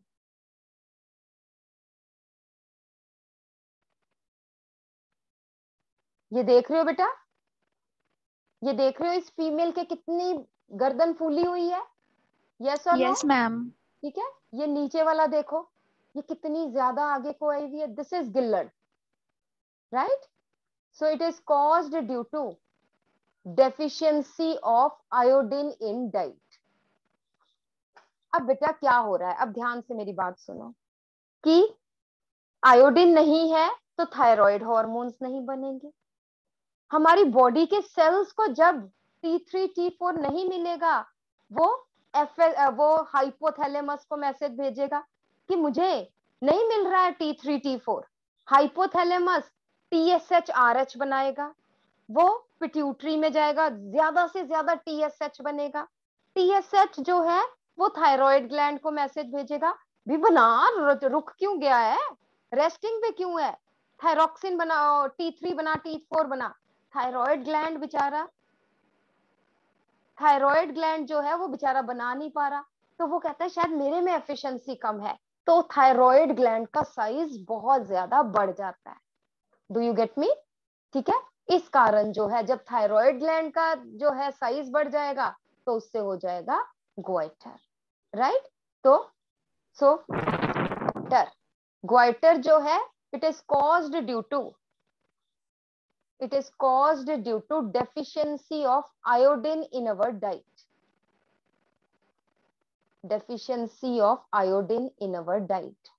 Speaker 1: ये देख रहे हो बेटा, ये देख रहे हो इस फीमेल के कितनी गर्दन फूली हुई है? यस और नो?
Speaker 2: Yes ma'am.
Speaker 1: ठीक है। ये नीचे वाला देखो, ये कितनी ज्यादा आगे को आई हुई है। दिस इज गिल्लड़, right. So it is caused due to deficiency of iodine in diet. अब बेटा क्या हो रहा है, अब ध्यान से मेरी बात सुनो कि आयोडीन नहीं है तो थायराइड हॉर्मोन्स नहीं बनेंगे। हमारी बॉडी के सेल्स को जब T3 T4 नहीं मिलेगा, वो वो हाइपोथैलेमस को मैसेज भेजेगा कि मुझे नहीं मिल रहा है T3 T4। Hypothalamus TSH RH बनाएगा, वो पिट्यूटरी में जाएगा, ज्यादा से ज्यादा TSH बनेगा। TSH जो है वो थायराइड ग्लैंड को मैसेज भेजेगा, भी बना, रुक क्यों गया है, रेस्टिंग पे क्यों है, थायरोक्सिन बनाओ, T3 बना, T4 बना। थायराइड ग्लैंड बेचारा, थायराइड ग्लैंड जो है वो बेचारा बना नहीं पा रहा, तो वो कहता है शायद मेरे में एफिशिएंसी कम है, तो थायराइड ग्लैंड का साइज बहुत ज्यादा बढ़ जाता है। Do you get me? ठीक है। इस कारण जो है जब थायराइड ग्लैंड का जो है साइज बढ़ जाएगा तो उससे हो जाएगा गोइटर, राइट। तो सो गोइटर जो है it is caused due to deficiency of iodine in our diet. Deficiency of iodine in our diet.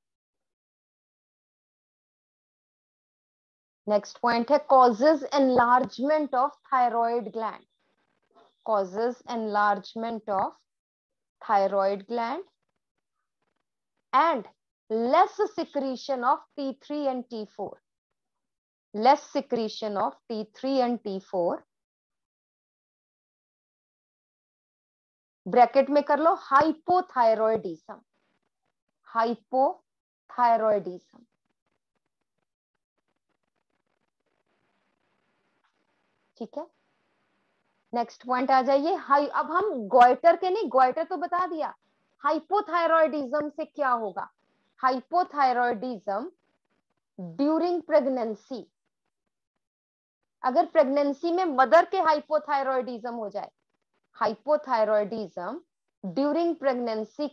Speaker 1: Next point है causes enlargement of thyroid gland. Causes enlargement of thyroid gland and less secretion of T3 and T4. Less secretion of T3 and T4. Bracket में कर लो हाइपोथायरॉयडिज्म, हाइपोथायरॉयडिज्म, ठीक है। नेक्स्ट पॉइंट आ जाइए, हाई, अब हम गोइटर के नहीं, गोइटर तो बता दिया, हाइपोथायरॉयडिज्म से क्या होगा। हाइपोथायरॉयडिज्म ड्यूरिंग प्रेगनेंसी, अगर प्रेगनेंसी में मदर के हाइपोथायरॉयडिज्म हो जाए, hypothyroidism during pregnancy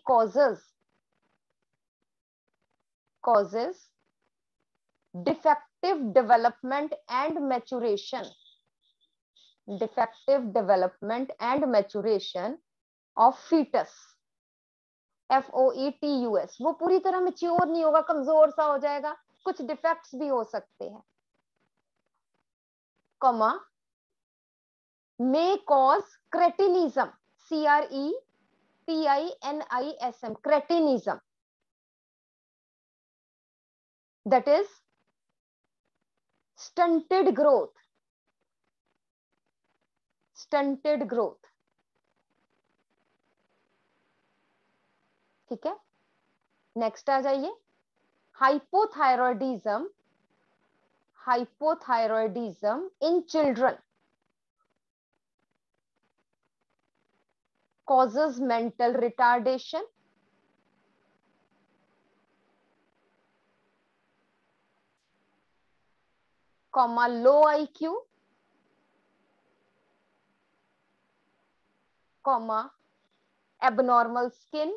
Speaker 1: causes defective development and maturation of fetus, FOETUS। वो पूरी तरह मैच्योर नहीं होगा, कमजोर सा हो जाएगा, कुछ डिफेक्ट्स भी हो सकते हैं, comma may cause cretinism, CRETINISM, cretinism, that is stunted growth, ठीक है, नेक्स्ट आ जाइए। Hypothyroidism, hypothyroidism in children causes mental retardation, comma low IQ, comma abnormal skin,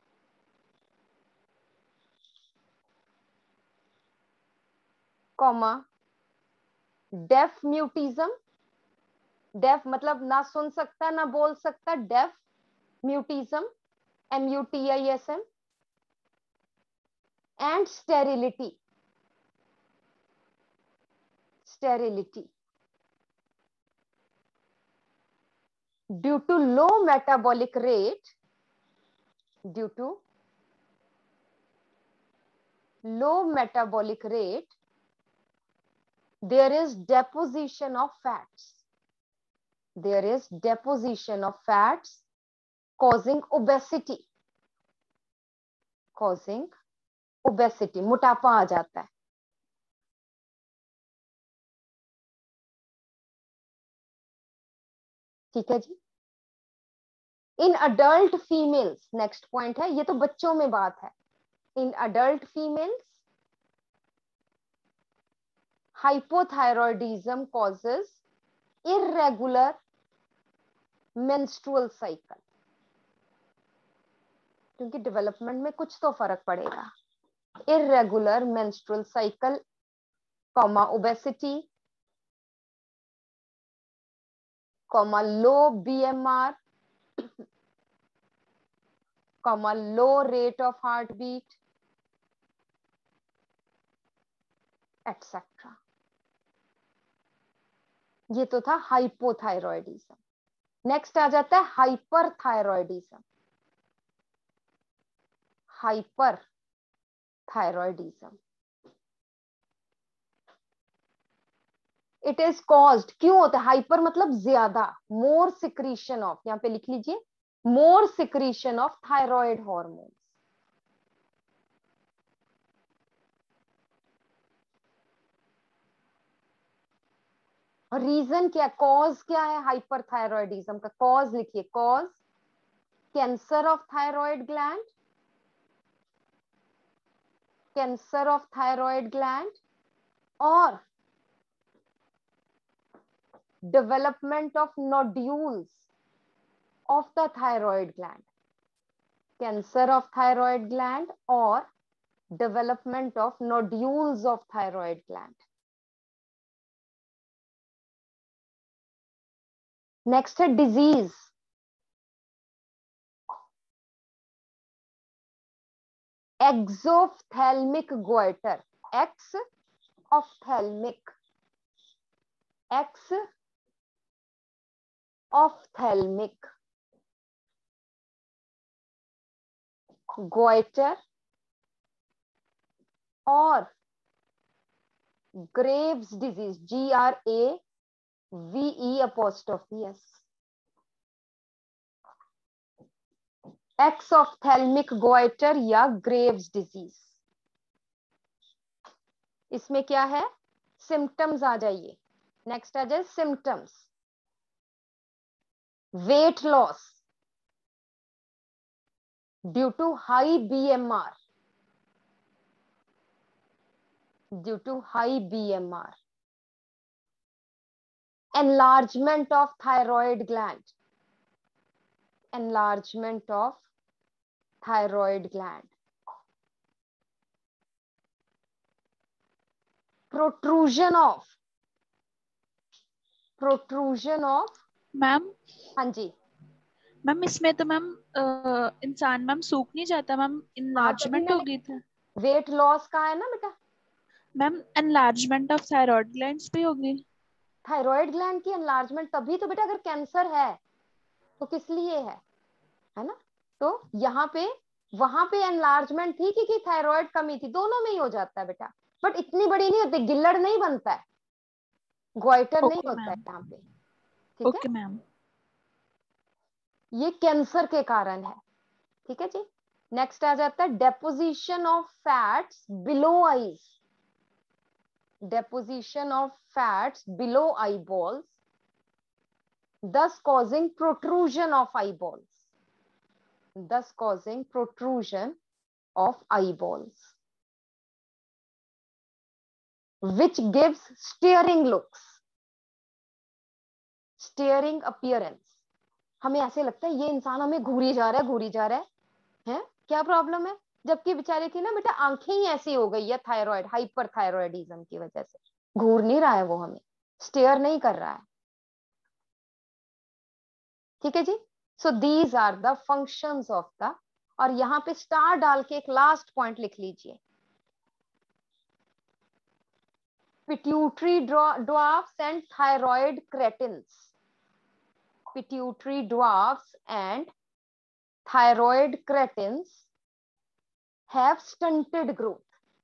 Speaker 1: comma deaf mutism, deaf मतलब ना सुन सकता ना बोल सकता, deaf mutism, MUTISM, and sterility, sterility due to low metabolic rate, due to low metabolic rate, there is deposition of fats, there is deposition of fats causing obesity, causing obesity, मोटापा आ जाता है। ठीक है जी। In adult females, next point है, ये तो बच्चों में बात है। In adult females hypothyroidism causes irregular menstrual cycle, क्योंकि डेवलपमेंट में कुछ तो फर्क पड़ेगा। irregular menstrual cycle, comma obesity, comma low BMR, comma low rate of heartbeat, etc. ये तो था हाइपोथायरॉयडिज्म। नेक्स्ट आ जाता है hyperthyroidism, hyperthyroidism. It is caused, क्यों होता है हाइपर मतलब ज्यादा, मोर सिक्रीशन ऑफ, यहां पे लिख लीजिए more secretion of thyroid hormone. Reason क्या, कॉज क्या है हाइपरथायरॉयडिज्म का? कॉज लिखिए, cause cancer of thyroid gland, cancer of thyroid gland, और development of nodules of the thyroid gland, cancer of thyroid gland और development of nodules of thyroid gland. Next है disease, exophthalmic goitre, exophthalmic, exophthalmic goitre और Graves disease, GRAVE', exophthalmic goitre या ग्रेव्स डिजीज। इसमें क्या है, सिम्टम्स आ जाइए, नेक्स्ट आ जाए symptoms. Weight loss due to high BMR, due to high BMR, enlargement of thyroid gland, enlargement of thyroid gland, protrusion of
Speaker 2: ma'am
Speaker 1: हाँ जी,
Speaker 2: मैम इसमें तो मैम इंसान मैम सूख नहीं जाता मैम,
Speaker 1: हाँ तभी
Speaker 2: इनलार्जमेंट
Speaker 1: मैंने
Speaker 2: होगी था
Speaker 1: वेट लॉस का है ना बेटा,
Speaker 2: ma'am, enlargement of thyroid glands भी होगी।
Speaker 1: थायराइड ग्लैंड की एनलार्जमेंट तभी तो बेटा, अगर कैंसर है तो किस लिए है ना। तो यहाँ पे वहां पे एनलार्जमेंट थी क्योंकि थायराइड कमी थी, दोनों में ही हो जाता है बेटा, बट इतनी बड़ी नहीं होती, गिल्लड़ नहीं बनता है, ग्वाइटर नहीं
Speaker 2: ओके
Speaker 1: होता है
Speaker 2: मैम,
Speaker 1: यहाँ पे, ठीक है।
Speaker 2: Okay ma'am.
Speaker 1: ये कैंसर के कारण है, ठीक है जी। नेक्स्ट आ जाता है deposition of fats below eyes, deposition of fats below eyeballs, thus causing protrusion of eyeballs, thus causing protrusion of eyeballs, which gives staring looks, staring appearance. हमें ऐसे लगता है ये इंसान हमें घूरी जा रहा है, घूरी जा रहा है क्या प्रॉब्लम है, जबकि बेचारे की ना बेटा आंखें ही ऐसी हो गई है थायराइड, हाइपर थायराइडिज्म की वजह से, घूर नहीं रहा है वो, हमें स्टेयर नहीं कर रहा है। ठीक है जी। So these are the functions of the, और यहां पे स्टार डाल के एक लास्ट पॉइंट लिख लीजिए, pituitary dwarfs and thyroid cretins, pituitary dwarfs and thyroid cretins have stunted growth.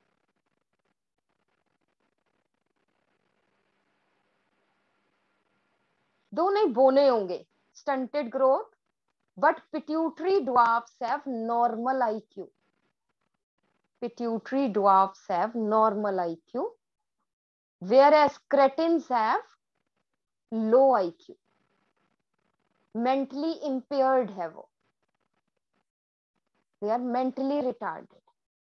Speaker 1: दो नहीं बोने होंगे, stunted growth, but pituitary dwarfs have normal IQ. Pituitary dwarfs have normal IQ, whereas cretins have low IQ. Mentally impaired है वो, they are mentally retarded.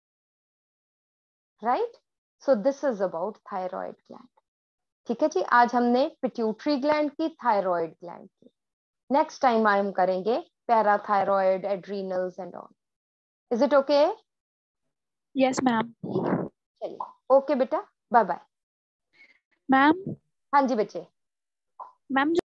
Speaker 1: Right? So this is about thyroid gland. ठीक है जी, आज हमने पिट्यूटरी ग्लैंड की, थायराइड ग्लैंड की। नेक्स्ट टाइम हम करेंगे parathyroid, adrenals and all. Is it okay?
Speaker 2: Yes ma'am.
Speaker 1: चलिए ओके बेटा, बाय बाय।
Speaker 2: मैम।
Speaker 1: हाँ जी बच्चे।
Speaker 2: मैम